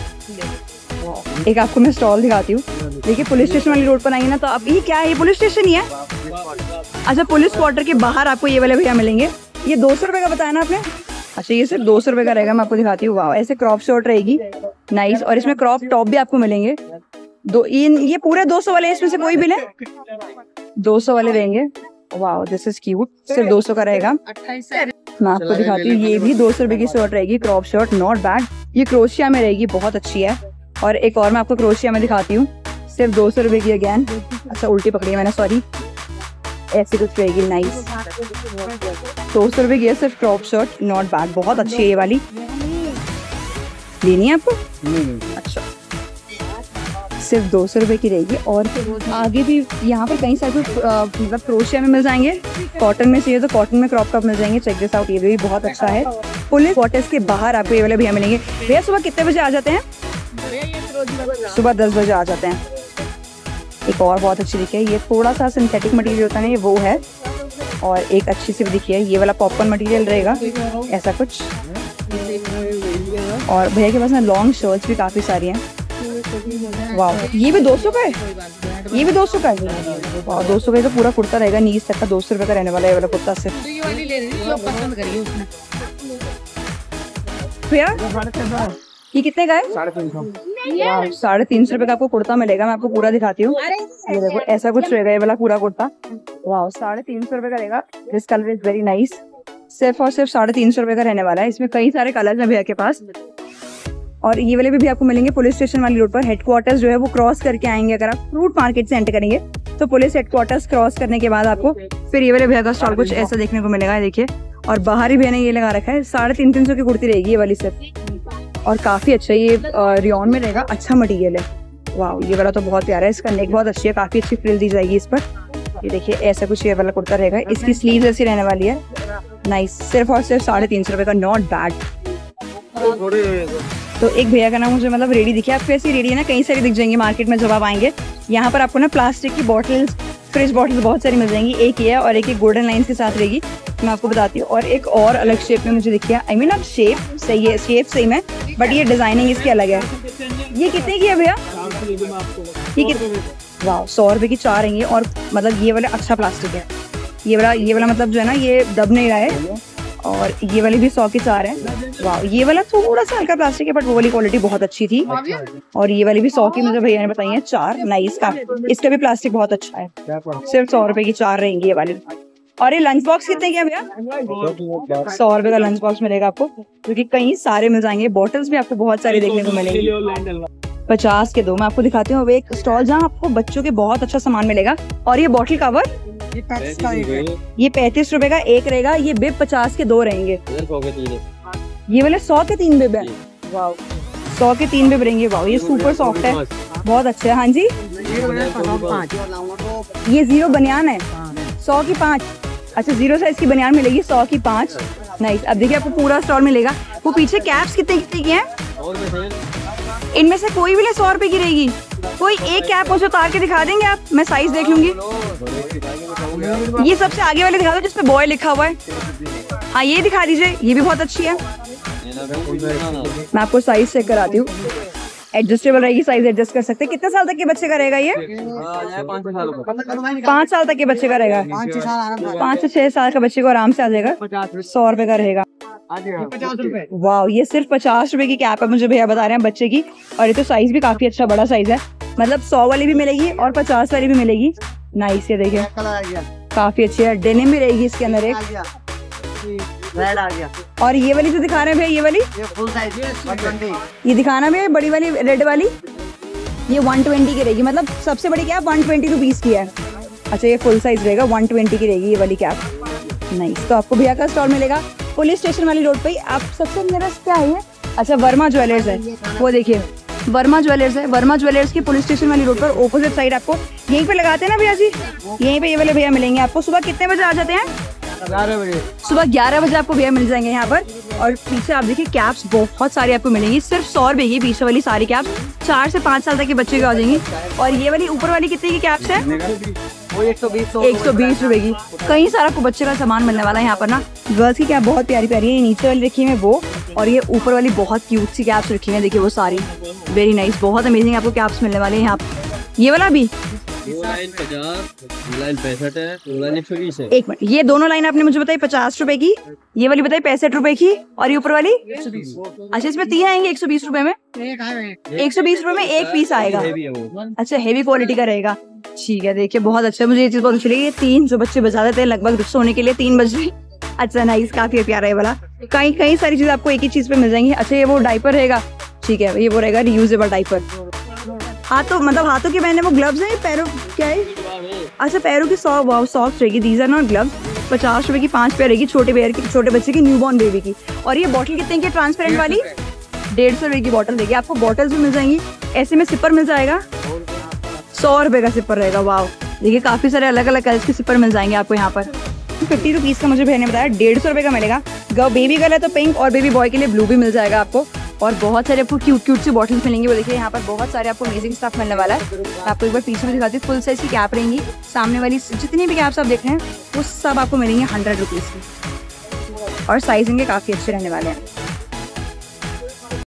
A: एक आपको मैं स्टॉल दिखाती हूँ, देखिए पुलिस स्टेशन वाली रोड पर आई है ना, तो अब ये क्या है, ये पुलिस स्टेशन ही है। अच्छा पुलिस क्वार्टर के बाहर आपको ये वाले भैया मिलेंगे। ये दो सौ रुपए का बताया ना आपने? अच्छा ये सिर्फ दो सौ रुपए का रहेगा, मैं आपको दिखाती हूँ। वाह, ऐसे क्रॉप शॉर्ट रहेगी, नाइस। और इसमें क्रॉप टॉप भी आपको मिलेंगे दो, इन ये पूरे दो सौ वाले, इसमें से कोई भी ले, दो सौ वाले रहेंगे। वाह, दिस इज क्यूट, सिर्फ दो सौ का रहेगा। मैं आपको दिखाती हूँ, ये भी दो सौ रुपए की शर्ट रहेगी, क्रॉप शर्ट, नॉट बैड। ये क्रोशिया में रहेगी, बहुत अच्छी है। और एक और मैं आपको क्रोशिया में दिखाती हूँ, सिर्फ दो सौ रुपए की अगेन। अच्छा उल्टी पकड़ी है मैंने, सॉरी, ऐसी कुछ रहेगी, नाइस। दो सौ रुपए की है सिर्फ क्रॉप शर्ट, नॉट बैड, बहुत अच्छी है ये वाली। लेनी है आपको? अच्छा सिर्फ दो सौ रुपए की रहेगी। और आगे भी यहाँ पर कई सारे मतलब क्रोशिया में मिल जाएंगे, कॉटन में चाहिए तो कॉटन में क्रॉप टॉप मिल जाएंगे। चेक दिस आउट, ये भी बहुत अच्छा है। पुलिस क्वार्टर्स के बाहर आपको ये वाले भैया मिलेंगे। भैया सुबह कितने बजे आ जाते हैं? सुबह दस बजे आ जाते हैं। एक और बहुत अच्छी दिखी है, ये थोड़ा सा सिंथेटिक मटेरियल होता है ना, ये वो है। और एक अच्छी सी भी दिखी है, ये वाला पॉपकॉर्न मटेरियल रहेगा, ऐसा कुछ। और भैया के पास ना लॉन्ग शर्ट्स भी काफी सारी हैं। वाह, ये भी दो सौ का है, ये भी दो सौ का है। वाह, दो सौ का तो पूरा कुर्ता रहेगा, नीज तक का, दो सौ रुपए का रहने वाला है वाला कुर्ता सिर्फ। भैया ये कितने का है?
D: साढ़े तीन सौ
A: साढ़े तीन सौ रुपए का आपको कुर्ता मिलेगा। मैं आपको पूरा दिखाती हूँ, ये देखो ऐसा कुछ रहेगा ये वाला पूरा कुर्ता। वाह, साढ़े तीन सौ रुपए का रहेगा। This colour is very nice, सिर्फ और सिर्फ साढ़े तीन सौ रुपए का रहने वाला है। इसमें कई सारे कलर्स हैं भैया के पास। और ये वाले भी, भी आपको मिलेंगे पुलिस स्टेशन वाली रोड पर। हेडक्वार्टर्स जो है वो क्रॉस करके आएंगे, अगर आप फ्रूट मार्केट से एंटर करेंगे तो पुलिस हेडक्वार्टर्स क्रॉस करने के बाद आपको फिर ये वाले भैया का स्टॉल कुछ ऐसा देखने को मिलेगा, देखिए। और बाहर ही भैया ने ये लगा रखा है, साढ़े तीन तीन सौ की कुर्ती रहेगी ये वाली सिर्फ। और काफी अच्छा, ये रियॉन में रहेगा, अच्छा मटेरियल है। वाह, ये वाला तो बहुत प्यारा है, इसका नेक बहुत अच्छी है, काफी अच्छी फ्रिल दी जाएगी इस पर। ये देखिए ऐसा कुछ ये वाला कुर्ता रहेगा, इसकी स्लीव्स ऐसी रहने वाली है। नाइस, सिर्फ और सिर्फ साढ़े तीन सौ रुपए का, नॉट बैड। तो एक भैया का नाम मुझे मतलब रेडी दिखे, आपको ऐसी रेडी है ना कहीं सारी दिख जाएंगी मार्केट में जब आप आएंगे। यहाँ पर आपको ना प्लास्टिक की बॉटल्स, फ्रिज बॉटल्स बहुत सारी मिल जाएंगी। एक ये है और एक एक गोल्डन लाइन्स के साथ रहेगी, मैं आपको बताती हूँ। और एक और अलग शेप में मुझे दिखी है, आई मीन अब शेप सही है, शेप सेम है बट ये डिजाइनिंग इसकी अलग है। ये कितने की है भैया? ये कितने? वाह, सौ रुपए की चार रहेंगी। और मतलब ये वाला अच्छा प्लास्टिक है, ये वाला ये वाला मतलब जो है ना ये दब नहीं रहा है। और ये वाली भी सौ की चार है। वाह, ये वाला थोड़ा सा हल्का प्लास्टिक है बट वो वाली क्वालिटी बहुत अच्छी थी। और ये वाली भी सौ की मुझे भैया ने बताई है चार। नाइस का, इसका भी प्लास्टिक बहुत अच्छा है। सिर्फ सौ रुपए की चार रहेंगी ये वाली। और ये लंच बॉक्स कितने के भैया? सौ रुपए का लंच बॉक्स मिलेगा आपको, क्योंकि कहीं सारे मिल जाएंगे। बॉटल्स भी आपको बहुत सारी देखने को मिलेंगी। पचास के दो। मैं आपको दिखाती हूँ एक स्टॉल जहाँ आपको बच्चों के बहुत अच्छा सामान मिलेगा। और ये बॉटल कवर
D: ये पैंतीस का एक है।
A: ये पैंतीस रुपए का एक रहेगा। ये बिब पचास के दो रहेंगे। ये वाले सौ के तीन बिब है। वाओ, सौ के तीन बिब रहेंगे। वाओ, ये सुपर सॉफ्ट है, बहुत अच्छा है। हाँ जी, ये जीरो बनियान है, सौ की पाँच। अच्छा, जीरो साइज की बनियान मिलेगी, सौ की पाँच। नाइस। अब देखिए आपको पूरा स्टॉल मिलेगा। वो पीछे कैप्स कितने कितने की हैं? इनमें से कोई भी ले सौ रुपए की रहेगी। कोई एक कैप मुझे उतार के दिखा देंगे आप, मैं साइज देख लूंगी। ये सबसे आगे वाले दिखा दो जिसपे बॉय लिखा हुआ है। हाँ, ये दिखा दीजिए, ये भी बहुत अच्छी है। मैं आपको साइज चेक कराती हूँ। एडजस्टेबल रहेगी, साइज एडजस्ट कर सकते हैं। कितने साल तक के बच्चे का रहेगा ये? पाँच साल तक के बच्चे का रहेगा। पाँच से छह साल का बच्चे को आराम से आ जाएगा। सौ रुपए का रहेगा। वाह, ये सिर्फ पचास रुपए की कैप है मुझे भैया बता रहे हैं बच्चे की। और ये तो साइज भी काफी अच्छा बड़ा साइज है, मतलब सौ वाली भी मिलेगी और पचास वाली भी मिलेगी। नाइस, ये देखिए काफी अच्छी है। डेनिम भी रहेगी इसके अंदर एक।
B: रेड आ गया।
A: और ये वाली जो दिखा रहे हैं भैया, ये वाली
B: ये फुल साइज है,
A: ये दिखाना भैया, बड़ी वाली रेड वाली ये वन ट्वेंटी की रहेगी। मतलब सबसे बड़ी कैप वन ट्वेंटी रुपीज की है। अच्छा, ये फुल साइज रहेगा, वन ट्वेंटी की रहेगी ये वाली कैप। नाइस। तो आपको भैया का स्टॉल मिलेगा पुलिस स्टेशन वाली रोड पे ही। आप सबसे नियरेस्ट क्या है? अच्छा, वर्मा ज्वेलर्स है, वो देखिए वर्मा ज्वेलर्स है। वर्मा ज्वेलर्स की पुलिस स्टेशन वाली रोड पर ऑपोजिट साइड आपको यहीं पे लगाते हैं ना भैया जी, यहीं पे ये वाले भैया मिलेंगे आपको। सुबह कितने बजे आ जाते हैं?
B: ग्यारह बजे।
A: सुबह ग्यारह बजे आपको भैया मिल जाएंगे यहाँ पर। और पीछे आप देखिए कैप्स बहुत सारी आपको मिलेंगी, सिर्फ सौ रुपए की। पीछे वाली सारी कैप्स चार से पाँच साल तक के बच्चे की आ जाएंगी। और ये वाली ऊपर वाली कितने की कैप्स है?
B: वो एक सौ बीस
A: एक सौ बीस रुपए की। कहीं सारा आपको बच्चे का सामान मिलने वाला है यहाँ पर ना। गर्ल्स की कैप बहुत प्यारी प्यारी है। ये नीचे वाली रखी है वो, और ये ऊपर वाली बहुत क्यूट सी कैप्स रखी है, देखिए वो सारी वेरी नाइस, बहुत अमेजिंग आपको कैप्स मिलने वाले हैं यहाँ। ये वाला भी
C: लाइन पचास, लाइन पैंसठ है, लाइन एक सौ बीस है।
A: एक मिनट, ये दोनों लाइन आपने मुझे बताई पचास रुपए की, ये वाली बताई पैंसठ रुपए की, और ये ऊपर वाली अच्छा इसमें तीन आएंगे एक सौ बीस रुपए में। एक सौ बीस रुपए में एक पीस आएगा। अच्छा, हेवी क्वालिटी का रहेगा, ठीक है। देखिए बहुत अच्छा, मुझे ये चीज बहुत अच्छी लगी। ये तीन जो बच्चे बजा देते हैं लगभग सोने के लिए तीन बजे। अच्छा नाइस, काफी प्यारा है वाला। कई कई सारी चीजें आपको एक ही चीज पे मिल जाएंगी। अच्छा, ये वो डाइपर रहेगा, ठीक है, ये वो रहेगा रियूजेबल डाइपर। हाथों मतलब हाथों के पहने वो ग्लव्स है, पैरों क्या है? अच्छा, पैरों की सौ वाव सॉक्स रहेगी, दीज आर नॉट ग्लव्स। पचास रुपए की पांच पेयर रहेगी, छोटे पेयर की, छोटे बच्चे की, न्यूबॉर्न बेबी की। और ये बॉटल कितने की ट्रांसपेरेंट वाली? डेढ़ सौ रुपए की बॉटल देगी आपको। बॉटल्स भी मिल जाएंगी, ऐसे में सिपर मिल जाएगा, सौ रुपए का सिपर रहेगा। वाव, देखिए काफी सारे अलग अलग कलर्स के सिपर मिल जाएंगे आपको यहाँ पर। फिफ्टी रुपीज का मुझे भैया ने बताया, डेढ़ सौ रुपए का मिलेगा। बेबी गर्ल है तो पिंक, और बेबी बॉय के लिए ब्लू भी मिल जाएगा आपको। और बहुत सारे आपको क्यूट क्यूट सी बॉटल्स मिलेंगी। वो देखिए यहाँ पर बहुत सारे आपको अमेजिंग स्टफ मिलने वाला है। आपको एक बार पीछे में दिखाती हूँ, फुल साइज की कैप रहेंगी। सामने वाली जितनी भी कैप्स आप देख रहे हैं वो सब आपको मिलेंगे हंड्रेड रुपीज़ की, और साइज इनके काफ़ी अच्छे रहने वाले हैं।